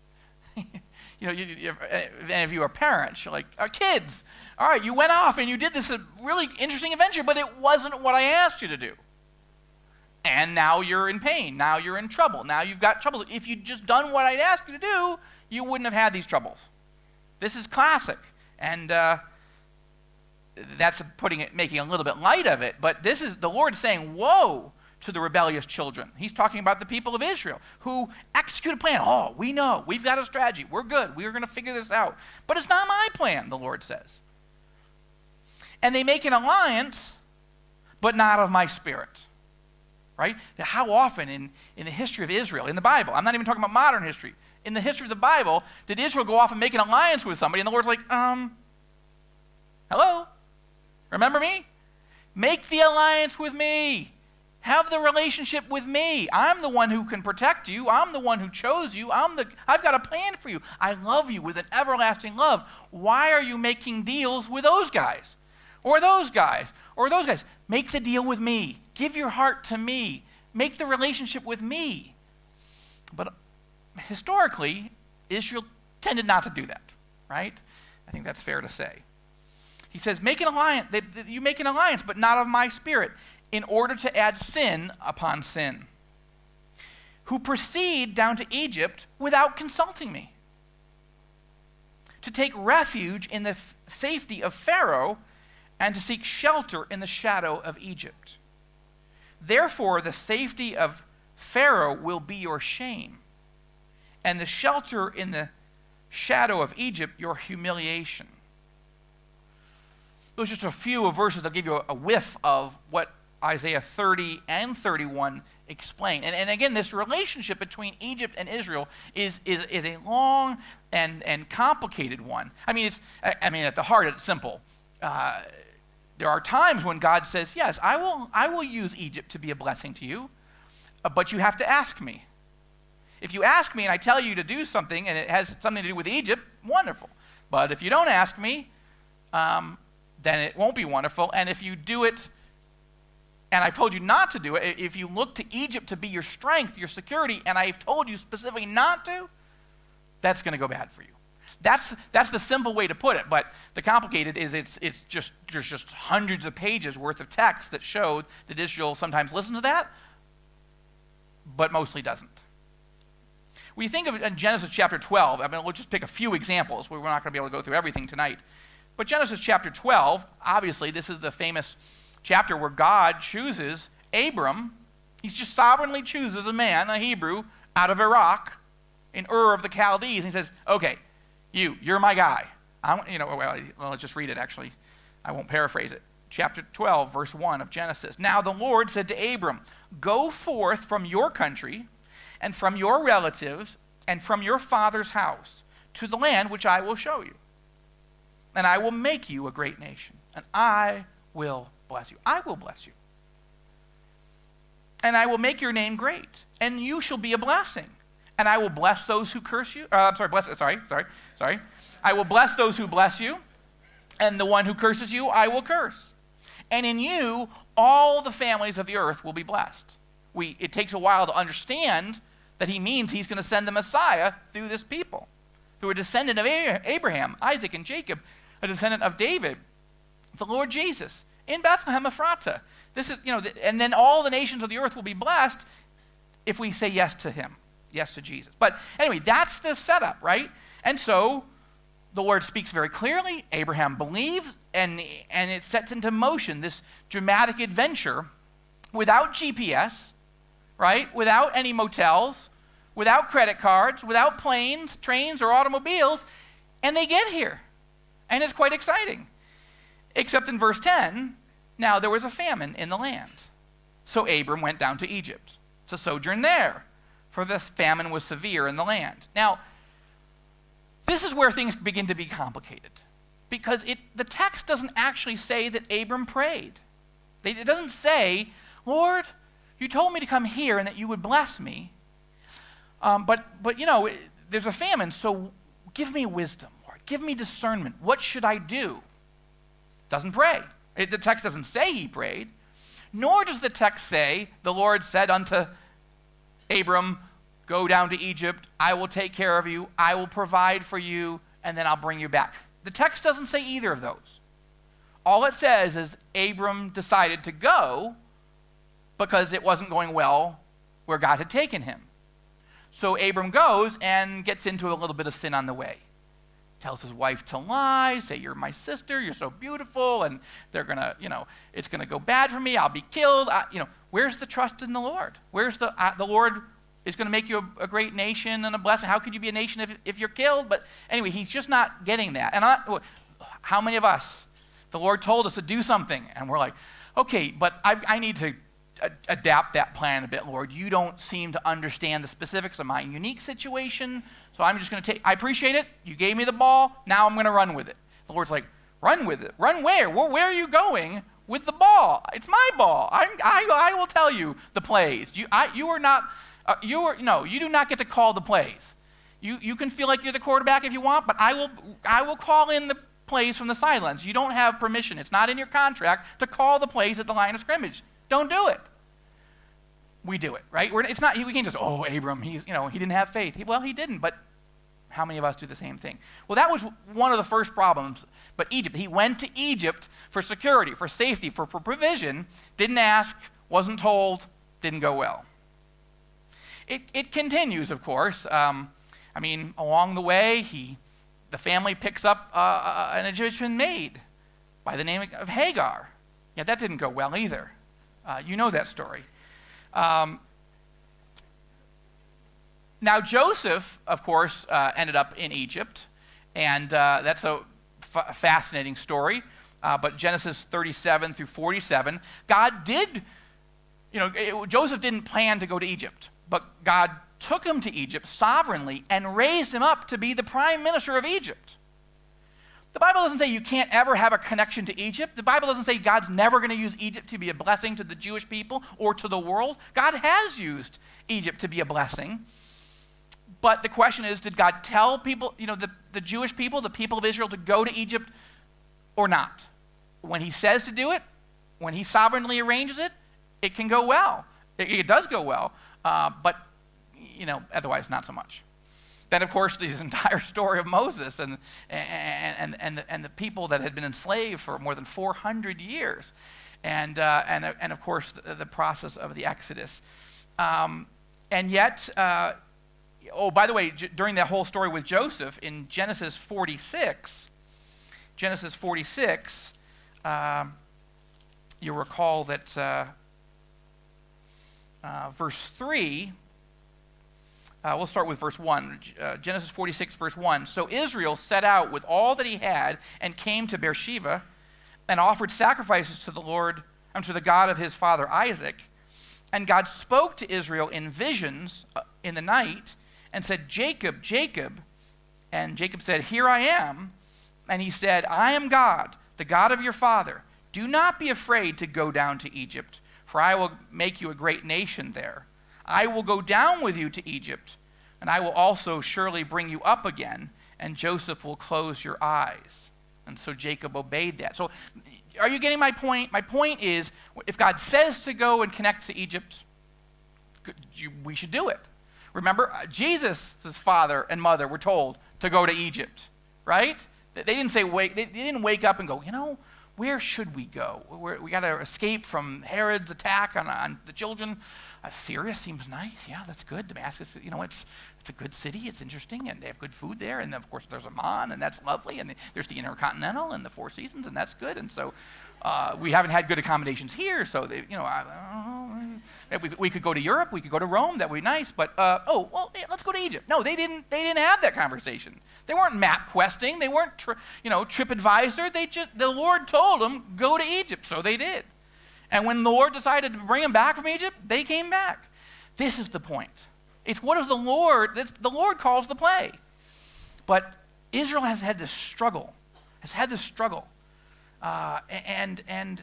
If any of you are parents, you're like, our kids, all right, you went off and you did this really interesting adventure, but it wasn't what I asked you to do. And now you're in pain. Now you're in trouble. Now you've got trouble. If you'd just done what I'd asked you to do, you wouldn't have had these troubles. This is classic. And that's making a little bit light of it. But this is the Lord saying, woe to the rebellious children. He's talking about the people of Israel who execute a plan. Oh, we know. We've got a strategy. We're good. We're going to figure this out. But it's not my plan, the Lord says. And they make an alliance, but not of my spirit. Right? How often in the history of Israel, in the Bible, I'm not even talking about modern history, in the history of the Bible, did Israel go off and make an alliance with somebody, and the Lord's like, hello? Remember me? Make the alliance with me. Have the relationship with me. I'm the one who can protect you. I'm the one who chose you. I've got a plan for you. I love you with an everlasting love. Why are you making deals with those guys? Or those guys? Or those guys? Make the deal with me. Give your heart to me. Make the relationship with me. But historically, Israel tended not to do that, right? I think that's fair to say. He says, make an alliance. You make an alliance, but not of my spirit, in order to add sin upon sin. Who proceed down to Egypt without consulting me. To take refuge in the safety of Pharaoh, and to seek shelter in the shadow of Egypt. Therefore, the safety of Pharaoh will be your shame, and the shelter in the shadow of Egypt your humiliation. Those are just a few of verses that give you a whiff of what Isaiah 30 and 31 explain. And again, this relationship between Egypt and Israel is a long and complicated one. I mean, at the heart, it's simple. There are times when God says, yes, I will use Egypt to be a blessing to you, but you have to ask me. If you ask me and I tell you to do something and it has something to do with Egypt, wonderful. But if you don't ask me, then it won't be wonderful. And if you do it and I've told you not to do it, if you look to Egypt to be your strength, your security, and I've told you specifically not to, that's going to go bad for you. That's the simple way to put it, but the complicated is there's just hundreds of pages worth of text that show that Israel sometimes listens to that, but mostly doesn't. When you think of Genesis chapter 12, we'll just pick a few examples. We're not going to be able to go through everything tonight. But Genesis chapter 12, obviously this is the famous chapter where God chooses Abram. He just sovereignly chooses a man, a Hebrew, out of Iraq, in Ur of the Chaldees, and he says, okay, you're my guy. Let's just read it, actually. I won't paraphrase it. Chapter 12, verse 1 of Genesis. Now the Lord said to Abram, go forth from your country and from your relatives and from your father's house to the land which I will show you. And I will make you a great nation, and I will bless you. I will bless you. And I will make your name great, and you shall be a blessing. And I will bless those who curse you. I will bless those who bless you, and the one who curses you, I will curse. And in you, all the families of the earth will be blessed. It takes a while to understand that he means he's going to send the Messiah through this people, who are a descendant of Abraham, Isaac, and Jacob, a descendant of David, the Lord Jesus, in Bethlehem Ephratah. This is, and then all the nations of the earth will be blessed if we say yes to him, yes to Jesus. But anyway, that's the setup, right? And so the Lord speaks very clearly. Abraham believes, and it sets into motion this dramatic adventure without GPS, right? Without any motels, without credit cards, without planes, trains, or automobiles, and they get here. And it's quite exciting. Except in verse 10, now there was a famine in the land. So Abram went down to Egypt to sojourn there, for the famine was severe in the land. Now, this is where things begin to be complicated, because the text doesn't actually say that Abram prayed. It doesn't say, Lord, you told me to come here and that you would bless me, but there's a famine, so give me wisdom, Lord. Give me discernment. What should I do? Doesn't pray. The text doesn't say he prayed, nor does the text say, the Lord said unto Abram, go down to Egypt, I will take care of you, I will provide for you, and then I'll bring you back. The text doesn't say either of those. All it says is Abram decided to go because it wasn't going well where God had taken him. So Abram goes and gets into a little bit of sin on the way. Tells his wife to lie, say, you're my sister, you're so beautiful, and they're going to, it's going to go bad for me, I'll be killed. Where's the trust in the Lord? Where's the Lord is going to make you a great nation and a blessing. How could you be a nation if you're killed? But anyway, he's just not getting that. And how many of us, the Lord told us to do something, and we're like, okay, but I need to adapt that plan a bit, Lord. You don't seem to understand the specifics of my unique situation, so I'm just going to I appreciate it. You gave me the ball. Now I'm going to run with it. The Lord's like, run with it. Run where? Well, where are you going with the ball? It's my ball. I will tell you the plays. You do not get to call the plays. You can feel like you're the quarterback if you want, but I will call in the plays from the sidelines. You don't have permission. It's not in your contract to call the plays at the line of scrimmage. Don't do it. We do it, right? It's not. We can't just, Abram, he didn't have faith. Well, he didn't, but how many of us do the same thing? Well, that was one of the first problems. But Egypt, he went to Egypt for security, for safety, for provision, didn't ask, wasn't told, didn't go well. It continues, of course. Along the way, the family picks up an Egyptian maid by the name of Hagar. Yeah, that didn't go well either. You know that story. Now, Joseph, of course, ended up in Egypt, and that's a fascinating story. But Genesis 37 through 47, God did, Joseph didn't plan to go to Egypt, but God took him to Egypt sovereignly and raised him up to be the prime minister of Egypt. The Bible doesn't say you can't ever have a connection to Egypt. The Bible doesn't say God's never going to use Egypt to be a blessing to the Jewish people or to the world. God has used Egypt to be a blessing. But the question is, did God tell people, the Jewish people, the people of Israel, to go to Egypt or not? When he says to do it, when he sovereignly arranges it, it can go well. It does go well, but otherwise not so much. Then, of course, this entire story of Moses and the people that had been enslaved for more than 400 years, and of course the process of the Exodus, and yet, by the way, during that whole story with Joseph in Genesis 46, you'll recall that verse 3. We'll start with verse 1. Genesis 46, verse 1. So Israel set out with all that he had and came to Beersheba and offered sacrifices to the Lord, to the God of his father Isaac. And God spoke to Israel in visions in the night and said, Jacob, Jacob. And Jacob said, here I am. And he said, I am God, the God of your father. Do not be afraid to go down to Egypt, for I will make you a great nation there. I will go down with you to Egypt, and I will also surely bring you up again, and Joseph will close your eyes. And so Jacob obeyed that. So are you getting my point? My point is, if God says to go and connect to Egypt, we should do it. Remember, Jesus' father and mother were told to go to Egypt, right? They didn't say they didn't wake up and go, where should we go? We got to escape from Herod's attack on the children. Syria seems nice. Yeah, that's good. Damascus, it's a good city. It's interesting, and they have good food there. And then, of course, there's Amman, and that's lovely. And there's the Intercontinental and the Four Seasons, and that's good. And so we haven't had good accommodations here. So we could go to Europe. We could go to Rome. That would be nice. But let's go to Egypt. No, they didn't have that conversation. They weren't map questing. They weren't TripAdvisor. The Lord told them go to Egypt, so they did. And when the Lord decided to bring them back from Egypt, they came back. This is the point. It's what is the Lord? The Lord calls the play. But Israel has had this struggle. And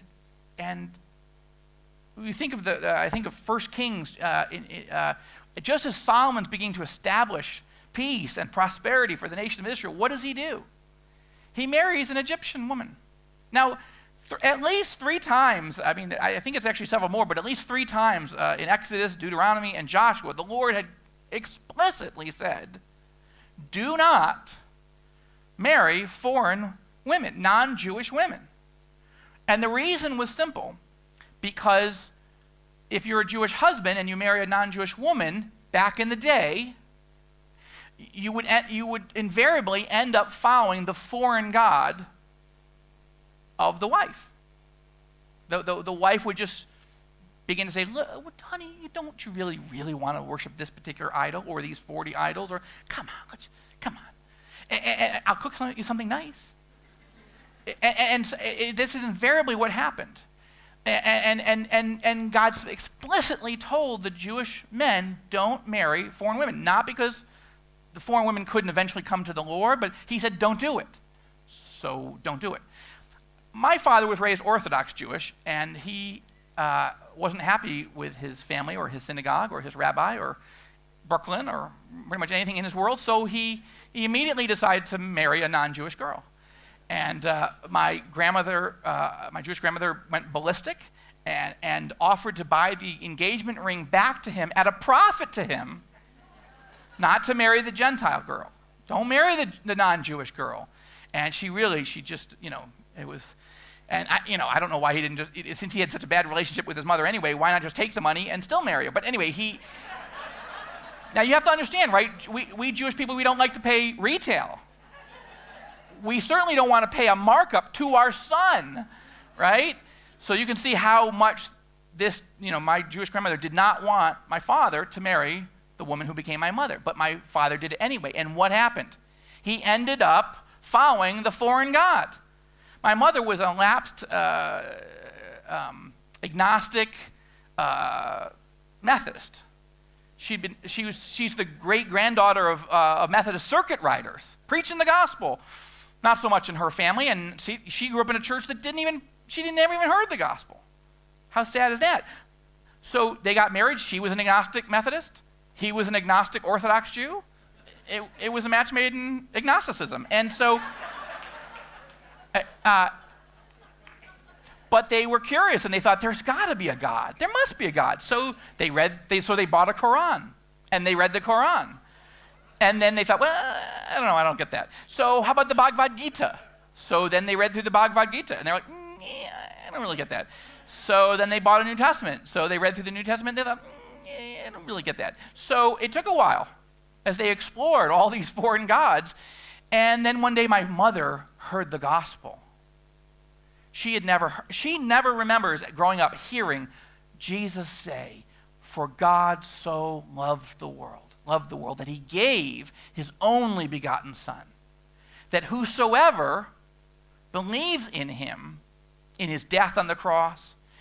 we think of I think of 1 Kings. Just as Solomon's beginning to establish peace and prosperity for the nation of Israel, what does he do? He marries an Egyptian woman. Now, at least 3 times, I think it's actually several more, but at least 3 times in Exodus, Deuteronomy, and Joshua, the Lord had explicitly said, do not marry foreign women, non-Jewish women. And the reason was simple, because if you're a Jewish husband and you marry a non-Jewish woman, back in the day, you would invariably end up following the foreign god of the wife. The wife would just begin to say, look, honey, don't you really, really want to worship this particular idol or these 40 idols? Or come on. And I'll cook you something nice. And this is invariably what happened. And God explicitly told the Jewish men, don't marry foreign women. Not because the foreign women couldn't eventually come to the Lord, but he said, don't do it. So don't do it. My father was raised Orthodox Jewish, and he wasn't happy with his family or his synagogue or his rabbi or Brooklyn or pretty much anything in his world, so he immediately decided to marry a non-Jewish girl. And my Jewish grandmother went ballistic and offered to buy the engagement ring back to him at a profit to him, not to marry the Gentile girl. Don't marry the non-Jewish girl. And it was, and I don't know why he didn't since he had such a bad relationship with his mother anyway, why not just take the money and still marry her? But anyway, now you have to understand, right? We Jewish people, we don't like to pay retail. We certainly don't want to pay a markup to our son, right? So you can see how much my Jewish grandmother did not want my father to marry the woman who became my mother. But my father did it anyway. And what happened? He ended up following the foreign god. My mother was a lapsed agnostic Methodist. She's the great-granddaughter of Methodist circuit riders, preaching the gospel. Not so much in her family, and she grew up in a church that she never even heard the gospel. How sad is that? So they got married. She was an agnostic Methodist. He was an agnostic Orthodox Jew. It was a match made in agnosticism. And so, but they were curious, and they thought, there's got to be a God. There must be a God. So they bought a Quran, and they read the Quran. And then they thought, well, I don't know, I don't get that. So how about the Bhagavad Gita? So then they read through the Bhagavad Gita, and they're like, I don't really get that. So then they bought a New Testament. So they read through the New Testament, and they thought, I don't really get that. So it took a while as they explored all these foreign gods. And then one day my mother heard the gospel. She never remembers growing up hearing Jesus say, for God so loved the world, that he gave his only begotten Son, that whosoever believes in him, in his death on the cross,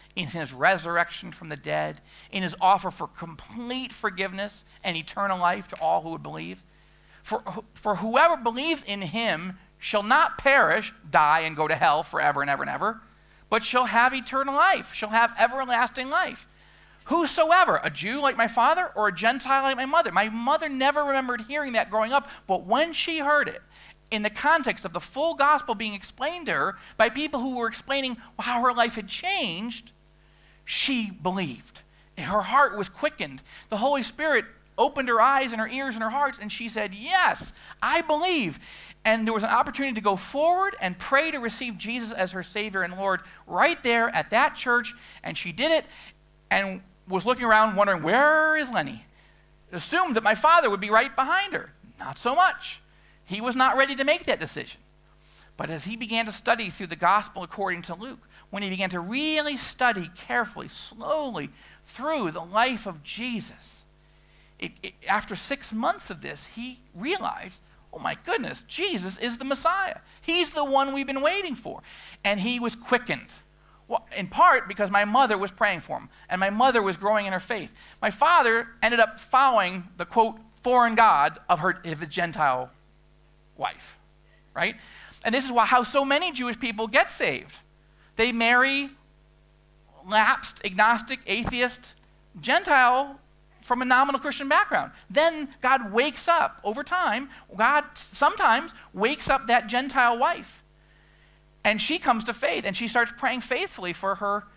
in his resurrection from the dead, in his offer for complete forgiveness and eternal life to all who would believe. For whoever believes in him shall not perish, die, and go to hell forever and ever and ever, but shall have eternal life, shall have everlasting life. Whosoever, a Jew like my father or a Gentile like my mother never remembered hearing that growing up, but when she heard it, in the context of the full gospel being explained to her by people who were explaining how her life had changed, she believed. And her heart was quickened. The Holy Spirit opened her eyes and her ears and her hearts, and she said, yes, I believe. And there was an opportunity to go forward and pray to receive Jesus as her Savior and Lord right there at that church, and she did it and was looking around wondering, where is Lenny? Assumed that my father would be right behind her. Not so much. He was not ready to make that decision. But as he began to study through the gospel according to Luke, when he began to really study carefully, slowly through the life of Jesus, after 6 months of this, he realized, oh my goodness, Jesus is the Messiah. He's the one we've been waiting for. And he was quickened. Well, in part because my mother was praying for him, and my mother was growing in her faith. My father ended up following the, quote, foreign god of his Gentile wife, right? And this is how so many Jewish people get saved. They marry lapsed, agnostic, atheist, Gentile from a nominal Christian background. Then God wakes up over time. God sometimes wakes up that Gentile wife. And she comes to faith, and she starts praying faithfully for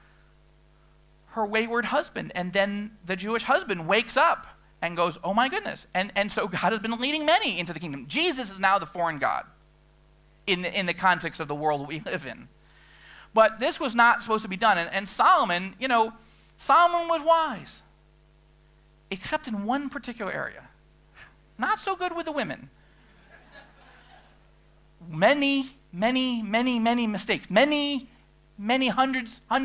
her wayward husband. And then the Jewish husband wakes up and goes, oh my goodness. And so God has been leading many into the kingdom. Jesus is now the foreign god in the context of the world we live in. But this was not supposed to be done. And Solomon, Solomon was wise, except in one particular area. Not so good with the women. Many mistakes. Many hundreds of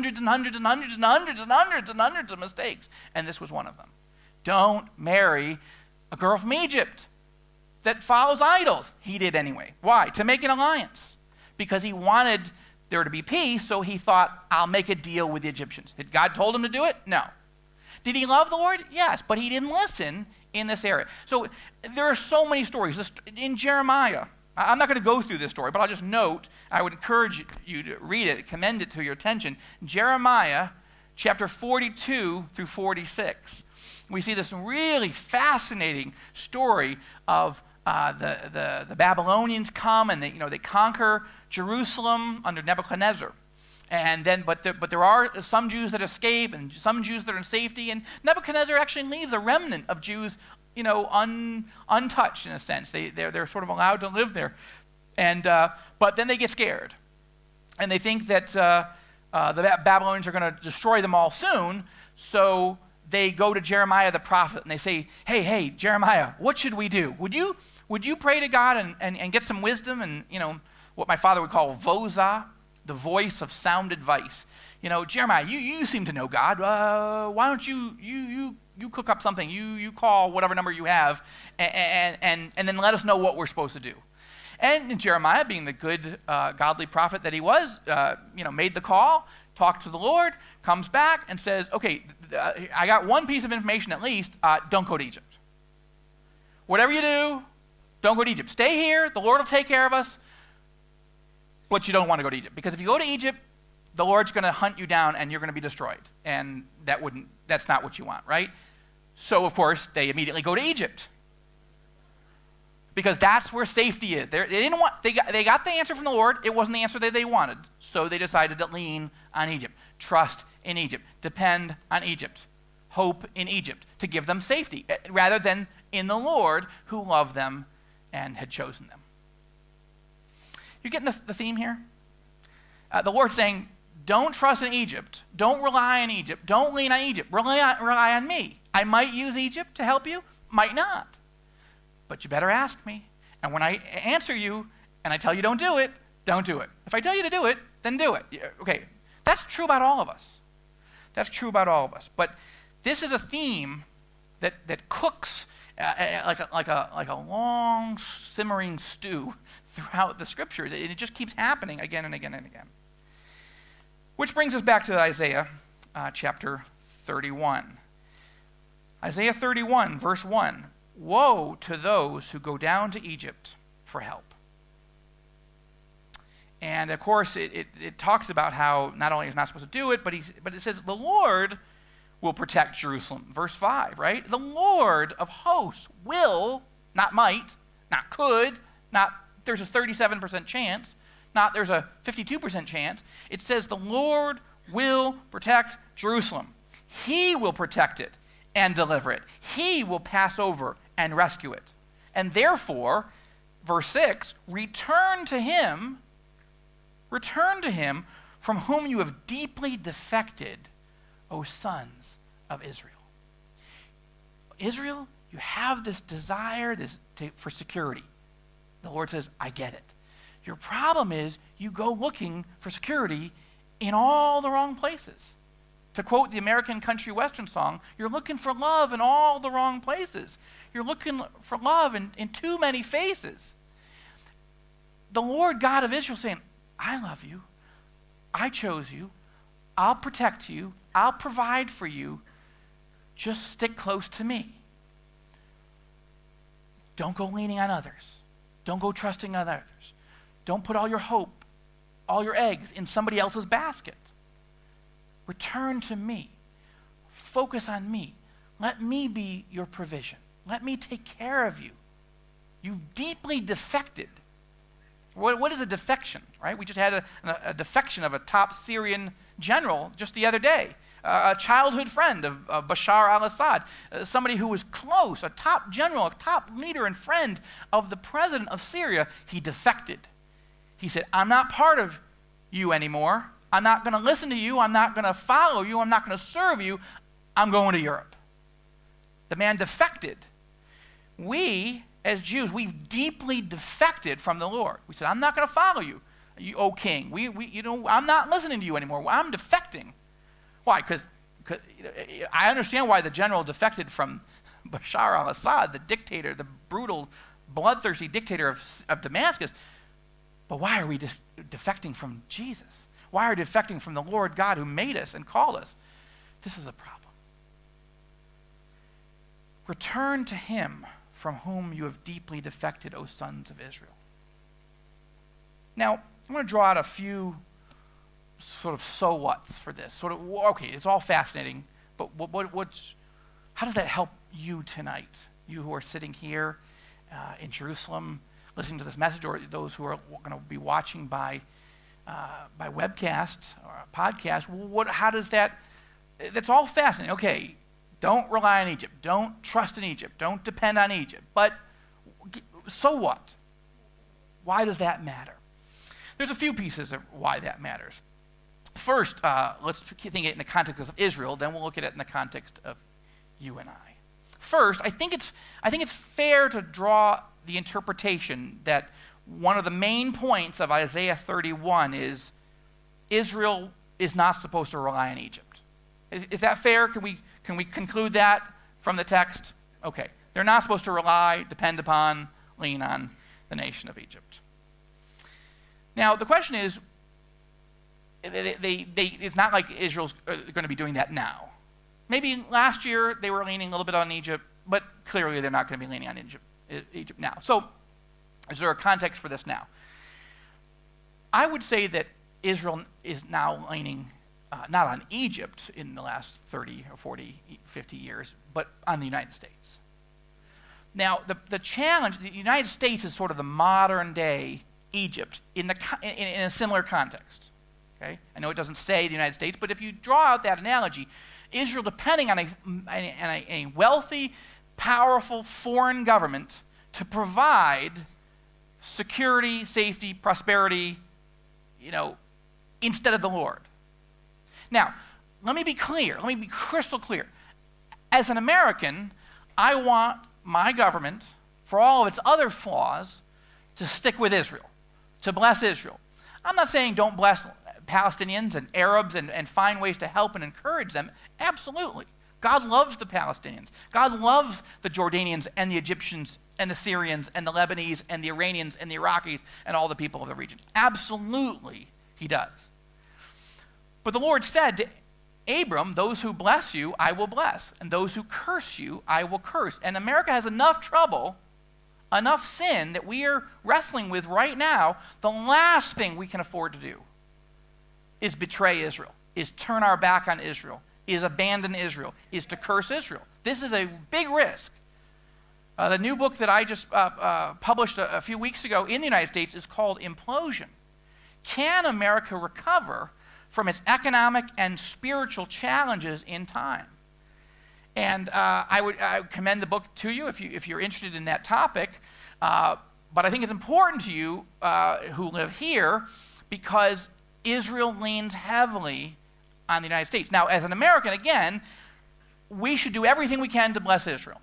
mistakes. And this was one of them. Don't marry a girl from Egypt that follows idols. He did anyway. Why? To make an alliance. Because he wanted there to be peace, so he thought, I'll make a deal with the Egyptians. Did God told him to do it? No. Did he love the Lord? Yes, but he didn't listen in this area. So there are so many stories. In Jeremiah, I'm not going to go through this story, but I'll just note, I would encourage you to read it, commend it to your attention. Jeremiah chapter 42 through 46. We see this really fascinating story of the Babylonians come and they conquer Jerusalem under Nebuchadnezzar. And then, but there are some Jews that escape and some Jews that are in safety. And Nebuchadnezzar actually leaves a remnant of Jews, untouched in a sense. They're sort of allowed to live there. And but then they get scared, and they think that the Babylonians are going to destroy them all soon. So they go to Jeremiah the prophet and they say, "Hey, Jeremiah, what should we do? Would you pray to God and get some wisdom and what my father would call voza, the voice of sound advice? Jeremiah, you seem to know God. Why don't you cook up something? You call whatever number you have, and then let us know what we're supposed to do." And Jeremiah, being the good, godly prophet that he was, made the call, talked to the Lord, comes back and says, "Okay, I got one piece of information at least. Don't go to Egypt. Whatever you do, don't go to Egypt. Stay here. The Lord will take care of us. But you don't want to go to Egypt, because if you go to Egypt, the Lord's going to hunt you down and you're going to be destroyed. And that's not what you want, right?" So, of course, they immediately go to Egypt, because that's where safety is. They got the answer from the Lord. It wasn't the answer that they wanted. So they decided to lean on Egypt, trust in Egypt, depend on Egypt, hope in Egypt to give them safety, rather than in the Lord who loved them and had chosen them. You getting the theme here? The Lord's saying, don't trust in Egypt. Don't rely on Egypt. Don't lean on Egypt. Rely on me. I might use Egypt to help you, might not. But you better ask me. And when I answer you and I tell you don't do it, don't do it. If I tell you to do it, then do it. Okay, that's true about all of us. That's true about all of us. But this is a theme that cooks like a long simmering stew throughout the scriptures. It just keeps happening again and again and again. Which brings us back to Isaiah. chapter 31. Isaiah 31, verse 1. Woe to those who go down to Egypt for help. And of course, it talks about how not only is not supposed to do it, but it says the Lord will protect Jerusalem. Verse 5, right? The Lord of hosts will, not might, not could, not there's a 37% chance, not there's a 52% chance. It says the Lord will protect Jerusalem. He will protect it and deliver it. He will pass over and rescue it. And therefore, verse 6, return to him from whom you have deeply defected, O sons of Israel. Israel, you have this desire for security. The Lord says, I get it. Your problem is you go looking for security in all the wrong places. To quote the American country western song, you're looking for love in all the wrong places. You're looking for love in too many faces. The Lord God of Israel saying, I love you. I chose you. I'll protect you. I'll provide for you. Just stick close to me. Don't go leaning on others. Don't go trusting on others. Don't put all your hope, all your eggs in somebody else's basket. Return to me. Focus on me. Let me be your provision. Let me take care of you. You've deeply defected. What is a defection, right? We just had a defection of a top Syrian general just the other day, a childhood friend of Bashar al-Assad, somebody who was close, a top general, a top leader and friend of the president of Syria. He defected. He said, I'm not part of you anymore. I'm not going to listen to you. I'm not going to follow you. I'm not going to serve you. I'm going to Europe. The man defected. We, as Jews, we've deeply defected from the Lord. We said, I'm not going to follow you, O king. I'm not listening to you anymore. I'm defecting. Why? Because I understand why the general defected from Bashar al-Assad, the dictator, the brutal, bloodthirsty dictator of Damascus. But why are we defecting from Jesus? Why are we defecting from the Lord God who made us and called us? This is a problem. Return to him from whom you have deeply defected, O sons of Israel. Now, I'm going to draw out a few sort of so whats for this. Okay, it's all fascinating, but how does that help you tonight? You who are sitting here in Jerusalem, listening to this message, or those who are going to be watching by webcast or a podcast. How does that? That's all fascinating. Okay, don't rely on Egypt. Don't trust in Egypt. Don't depend on Egypt. But so what? Why does that matter? There's a few pieces of why that matters. First, let's think it in the context of Israel. Then we'll look at it in the context of you and I. First, I think it's fair to draw the interpretation that one of the main points of Isaiah 31 is Israel is not supposed to rely on Egypt. Is that fair? Can we conclude that from the text? Okay. They're not supposed to rely, depend upon, lean on the nation of Egypt. Now, the question is, it's not like Israel's going to be doing that now. Maybe last year they were leaning a little bit on Egypt, but clearly they're not going to be leaning on Egypt now. So, is there a context for this now? I would say that Israel is now leaning not on Egypt in the last 30 or 40, 50 years, but on the United States. Now, the challenge, the United States is sort of the modern day Egypt in a similar context. Okay? I know it doesn't say the United States, but if you draw out that analogy, Israel depending on a wealthy, powerful foreign government to provide security, safety, prosperity, instead of the Lord. Now, let me be clear. Let me be crystal clear. As an American, I want my government, for all of its other flaws, to stick with Israel, to bless Israel. I'm not saying don't bless Palestinians and Arabs and find ways to help and encourage them. Absolutely. God loves the Palestinians. God loves the Jordanians and the Egyptians and the Syrians and the Lebanese and the Iranians and the Iraqis and all the people of the region. Absolutely, he does. But the Lord said Abram, those who bless you, I will bless, and those who curse you, I will curse. And America has enough trouble, enough sin that we are wrestling with right now. The last thing we can afford to do is betray Israel, is turn our back on Israel, is abandon Israel, is to curse Israel. This is a big risk. The new book that I just published a few weeks ago in the United States is called Implosion. Can America recover from its economic and spiritual challenges in time? And I would commend the book to you if you're interested in that topic. But I think it's important to you who live here because Israel leans heavily on the United States. Now, as an American, again, we should do everything we can to bless Israel.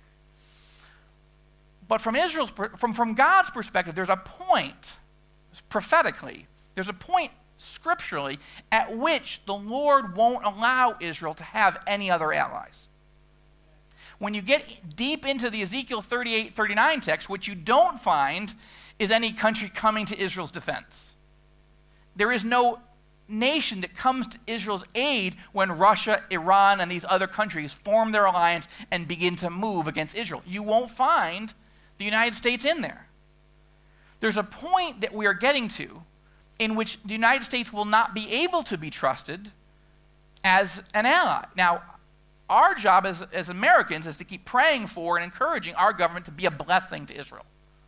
But from God's perspective, there's a point, prophetically, there's a point scripturally at which the Lord won't allow Israel to have any other allies. When you get deep into the Ezekiel 38, 39 text, what you don't find is any country coming to Israel's defense. There is no nation that comes to Israel's aid when Russia, Iran, and these other countries form their alliance and begin to move against Israel. You won't find the United States in there. There's a point that we are getting to in which the United States will not be able to be trusted as an ally. Now, our job as Americans is to keep praying for and encouraging our government to be a blessing to Israel.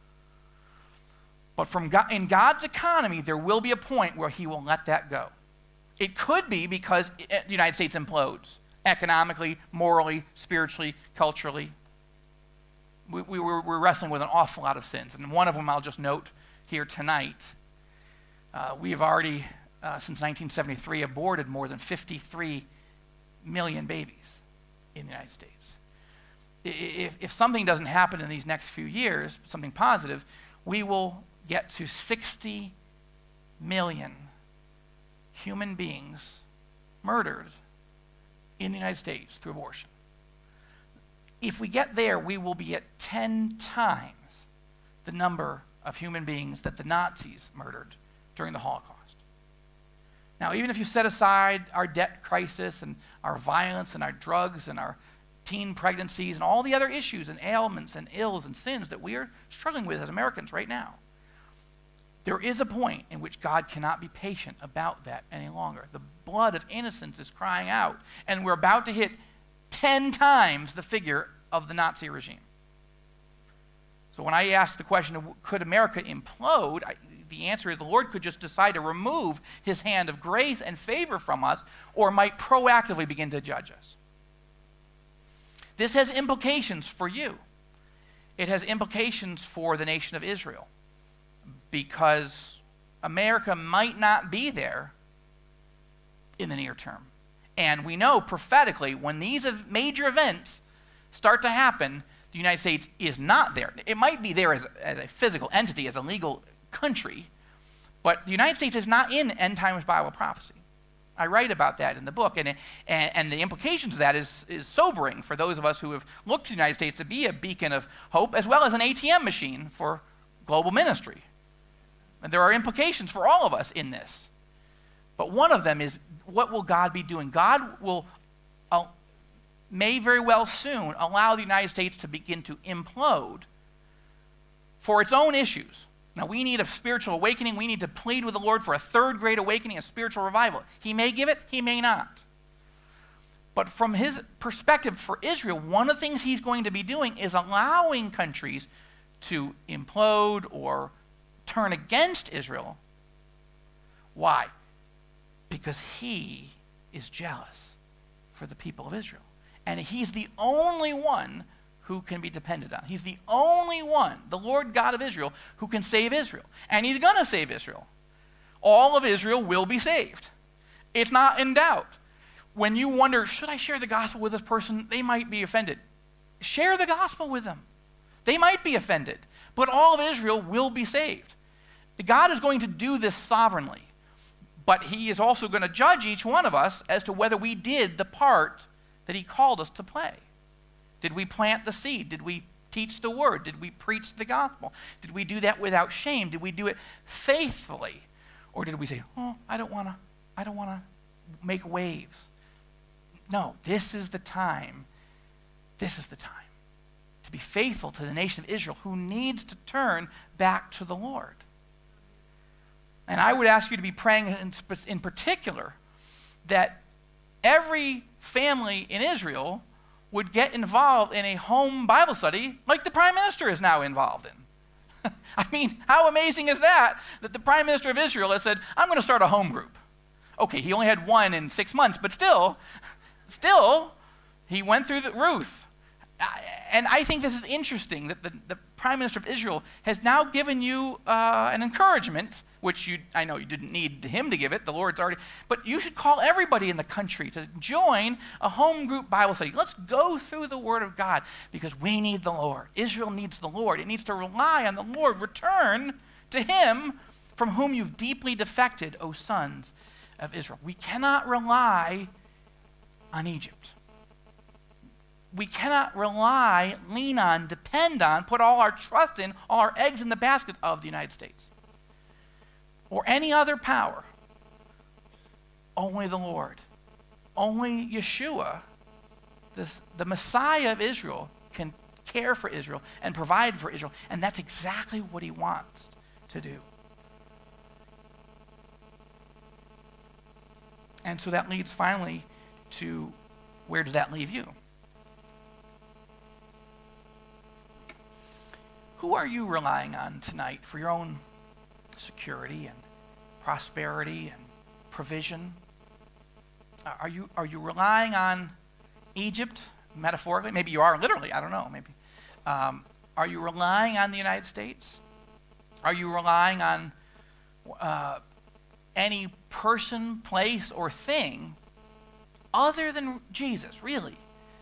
But in God's economy, there will be a point where he will let that go. It could be because the United States implodes economically, morally, spiritually, culturally. We're wrestling with an awful lot of sins. And one of them I'll just note here tonight. We have already, since 1973, aborted more than 53 million babies in the United States. If something doesn't happen in these next few years, something positive, we will get to 60 million human beings murdered in the United States through abortion. If we get there, we will be at 10 times the number of human beings that the Nazis murdered during the Holocaust. Now, even if you set aside our debt crisis and our violence and our drugs and our teen pregnancies and all the other issues and ailments and ills and sins that we are struggling with as Americans right now, there is a point in which God cannot be patient about that any longer. The blood of innocence is crying out, and we're about to hit 10 times the figure of the Nazi regime. So when I ask the question of could America implode, the answer is the Lord could just decide to remove his hand of grace and favor from us, or might proactively begin to judge us. This has implications for you. It has implications for the nation of Israel, because America might not be there in the near term. And we know prophetically when these major events start to happen, the United States is not there. It might be there as a physical entity, as a legal country, but the United States is not in end times Bible prophecy. I write about that in the book, and the implications of that is sobering for those of us who have looked to the United States to be a beacon of hope, as well as an ATM machine for global ministry. And there are implications for all of us in this. But one of them is, what will God be doing? God may very well soon allow the United States to begin to implode for its own issues. Now, we need a spiritual awakening. We need to plead with the Lord for a third great awakening, a spiritual revival. He may give it, he may not. But from his perspective for Israel, one of the things he's going to be doing is allowing countries to implode or turn against Israel. Why? Because he is jealous for the people of Israel. And he's the only one who can be depended on. He's the only one, the Lord God of Israel, who can save Israel. And he's going to save Israel. All of Israel will be saved. It's not in doubt. When you wonder, should I share the gospel with this person? They might be offended. Share the gospel with them. They might be offended. But all of Israel will be saved. God is going to do this sovereignly. But he is also going to judge each one of us as to whether we did the part that he called us to play. Did we plant the seed? Did we teach the word? Did we preach the gospel? Did we do that without shame? Did we do it faithfully? Or did we say, oh, I don't want to make waves? No, this is the time. This is the time to be faithful to the nation of Israel who needs to turn back to the Lord. And I would ask you to be praying in particular that every family in Israel would get involved in a home Bible study like the Prime Minister is now involved in. I mean, how amazing is that the Prime Minister of Israel has said, I'm going to start a home group. Okay, he only had one in 6 months, but still, he went through Ruth. And I think this is interesting that the Prime Minister of Israel has now given you an encouragement, which I know you didn't need him to give it, the Lord's already, but you should call everybody in the country to join a home group Bible study. Let's go through the Word of God because we need the Lord. Israel needs the Lord. It needs to rely on the Lord. Return to Him from whom you've deeply defected, O sons of Israel. We cannot rely on Egypt. We cannot rely, lean on, depend on, put all our trust in, all our eggs in the basket of the United States or any other power. Only the Lord, only Yeshua, the Messiah of Israel, can care for Israel and provide for Israel. And that's exactly what He wants to do. And so that leads finally to, where does that leave you? Who are you relying on tonight for your own security and prosperity and provision? Are you relying on Egypt, metaphorically? Maybe you are literally, I don't know, maybe. Are you relying on the United States? Are you relying on any person, place, or thing other than Jesus, really,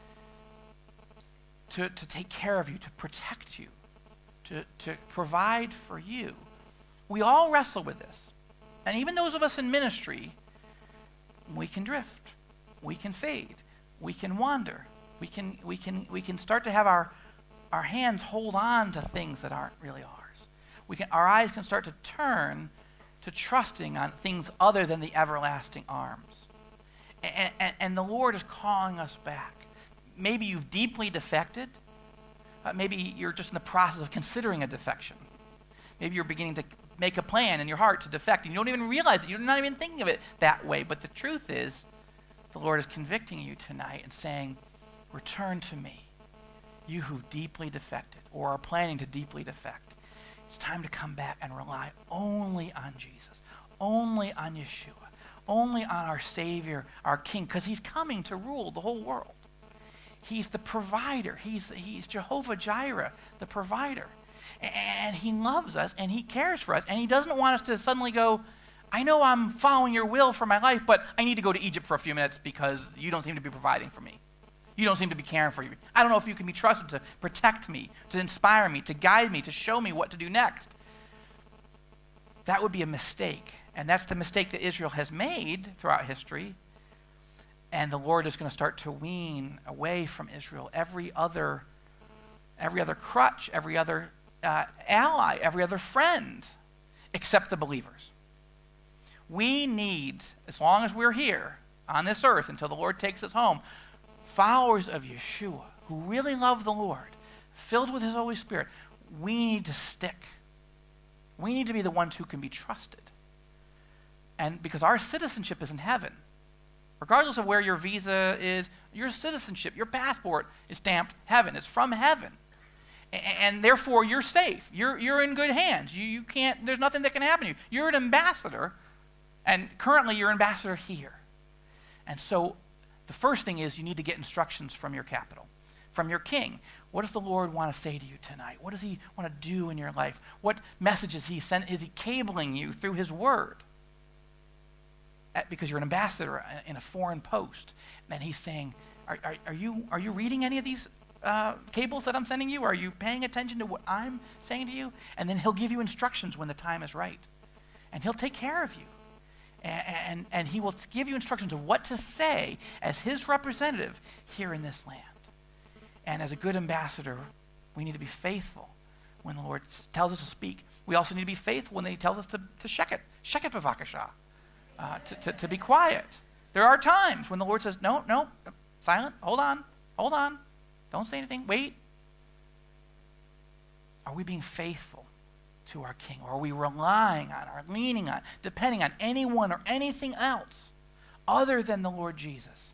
to take care of you, to protect you, to provide for you? We all wrestle with this. And even those of us in ministry, we can drift. We can fade. We can wander. We can start to have our hands hold on to things that aren't really ours. Our eyes can start to turn to trusting on things other than the everlasting arms. And the Lord is calling us back. Maybe you've deeply defected. Maybe you're just in the process of considering a defection. Maybe you're beginning to make a plan in your heart to defect, and you don't even realize it. You're not even thinking of it that way. But the truth is, the Lord is convicting you tonight and saying, return to me, you who've deeply defected or are planning to deeply defect. It's time to come back and rely only on Jesus, only on Yeshua, only on our Savior, our King, because He's coming to rule the whole world. He's the provider. He's Jehovah Jireh, the provider. And He loves us, and He cares for us, and He doesn't want us to suddenly go, I know I'm following your will for my life, but I need to go to Egypt for a few minutes because you don't seem to be providing for me. You don't seem to be caring for me. I don't know if you can be trusted to protect me, to inspire me, to guide me, to show me what to do next. That would be a mistake, and that's the mistake that Israel has made throughout history. And the Lord is going to start to wean away from Israel every other crutch, every other ally, every other friend, except the believers. We need, as long as we're here on this earth until the Lord takes us home, followers of Yeshua who really love the Lord, filled with His Holy Spirit. We need to stick. We need to be the ones who can be trusted. And because our citizenship is in heaven, regardless of where your visa is, your citizenship, your passport is stamped heaven. It's from heaven. And therefore, you're safe. You're in good hands. You can't, there's nothing that can happen to you. You're an ambassador, and currently you're an ambassador here. And so the first thing is you need to get instructions from your capital, from your king. What does the Lord want to say to you tonight? What does He want to do in your life? What messages He sent? Is He cabling you through His word? Because you're an ambassador in a foreign post. And He's saying, are you reading any of these cables that I'm sending you? Are you paying attention to what I'm saying to you? And then He'll give you instructions when the time is right. And He'll take care of you. And He will give you instructions of what to say as His representative here in this land. And as a good ambassador, we need to be faithful when the Lord tells us to speak. We also need to be faithful when He tells us to sheket b'vakasha, to be quiet. There are times when the Lord says, no, no, silent, hold on, don't say anything, wait. Are we being faithful to our King? Or are we relying on, or leaning on, depending on anyone or anything else other than the Lord Jesus?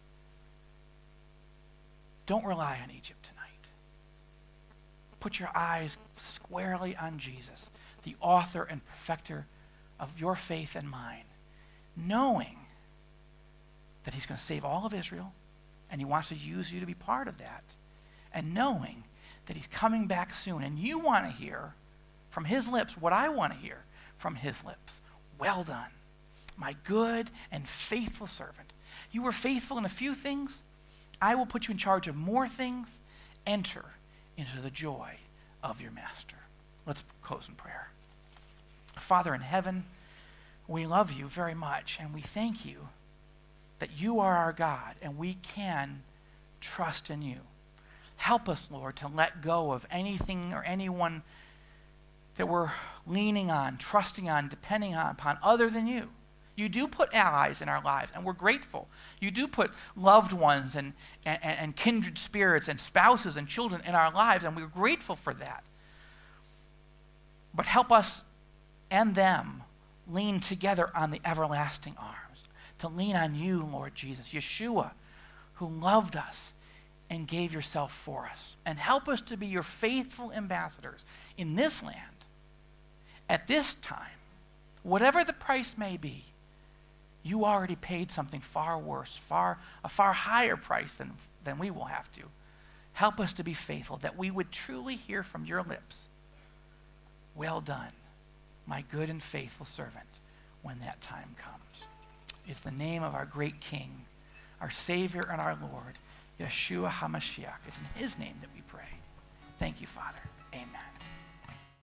Don't rely on Egypt tonight. Put your eyes squarely on Jesus, the author and perfecter of your faith and mine, knowing that he's going to save all of Israel, and he wants to use you to be part of that, and knowing that he's coming back soon, and you want to hear from his lips what I want to hear from his lips. Well done, my good and faithful servant. You were faithful in a few things. I will put you in charge of more things. Enter into the joy of your master. Let's close in prayer. Father in heaven, we love you very much, and we thank you that you are our God, and we can trust in you. Help us, Lord, to let go of anything or anyone that we're leaning on, trusting on, depending upon other than you. You do put allies in our lives, and we're grateful. You do put loved ones and kindred spirits and spouses and children in our lives, and we're grateful for that. But help us and them lean together on the everlasting arms, to lean on you, Lord Jesus, Yeshua, who loved us and gave yourself for us. And help us to be your faithful ambassadors in this land, at this time, whatever the price may be. You already paid something far worse, a far higher price than we will have to. Help us to be faithful, that we would truly hear from your lips, well done, my good and faithful servant, when that time comes. It's the name of our great King, our Savior and our Lord, Yeshua HaMashiach. It's in his name that we pray. Thank you, Father. Amen.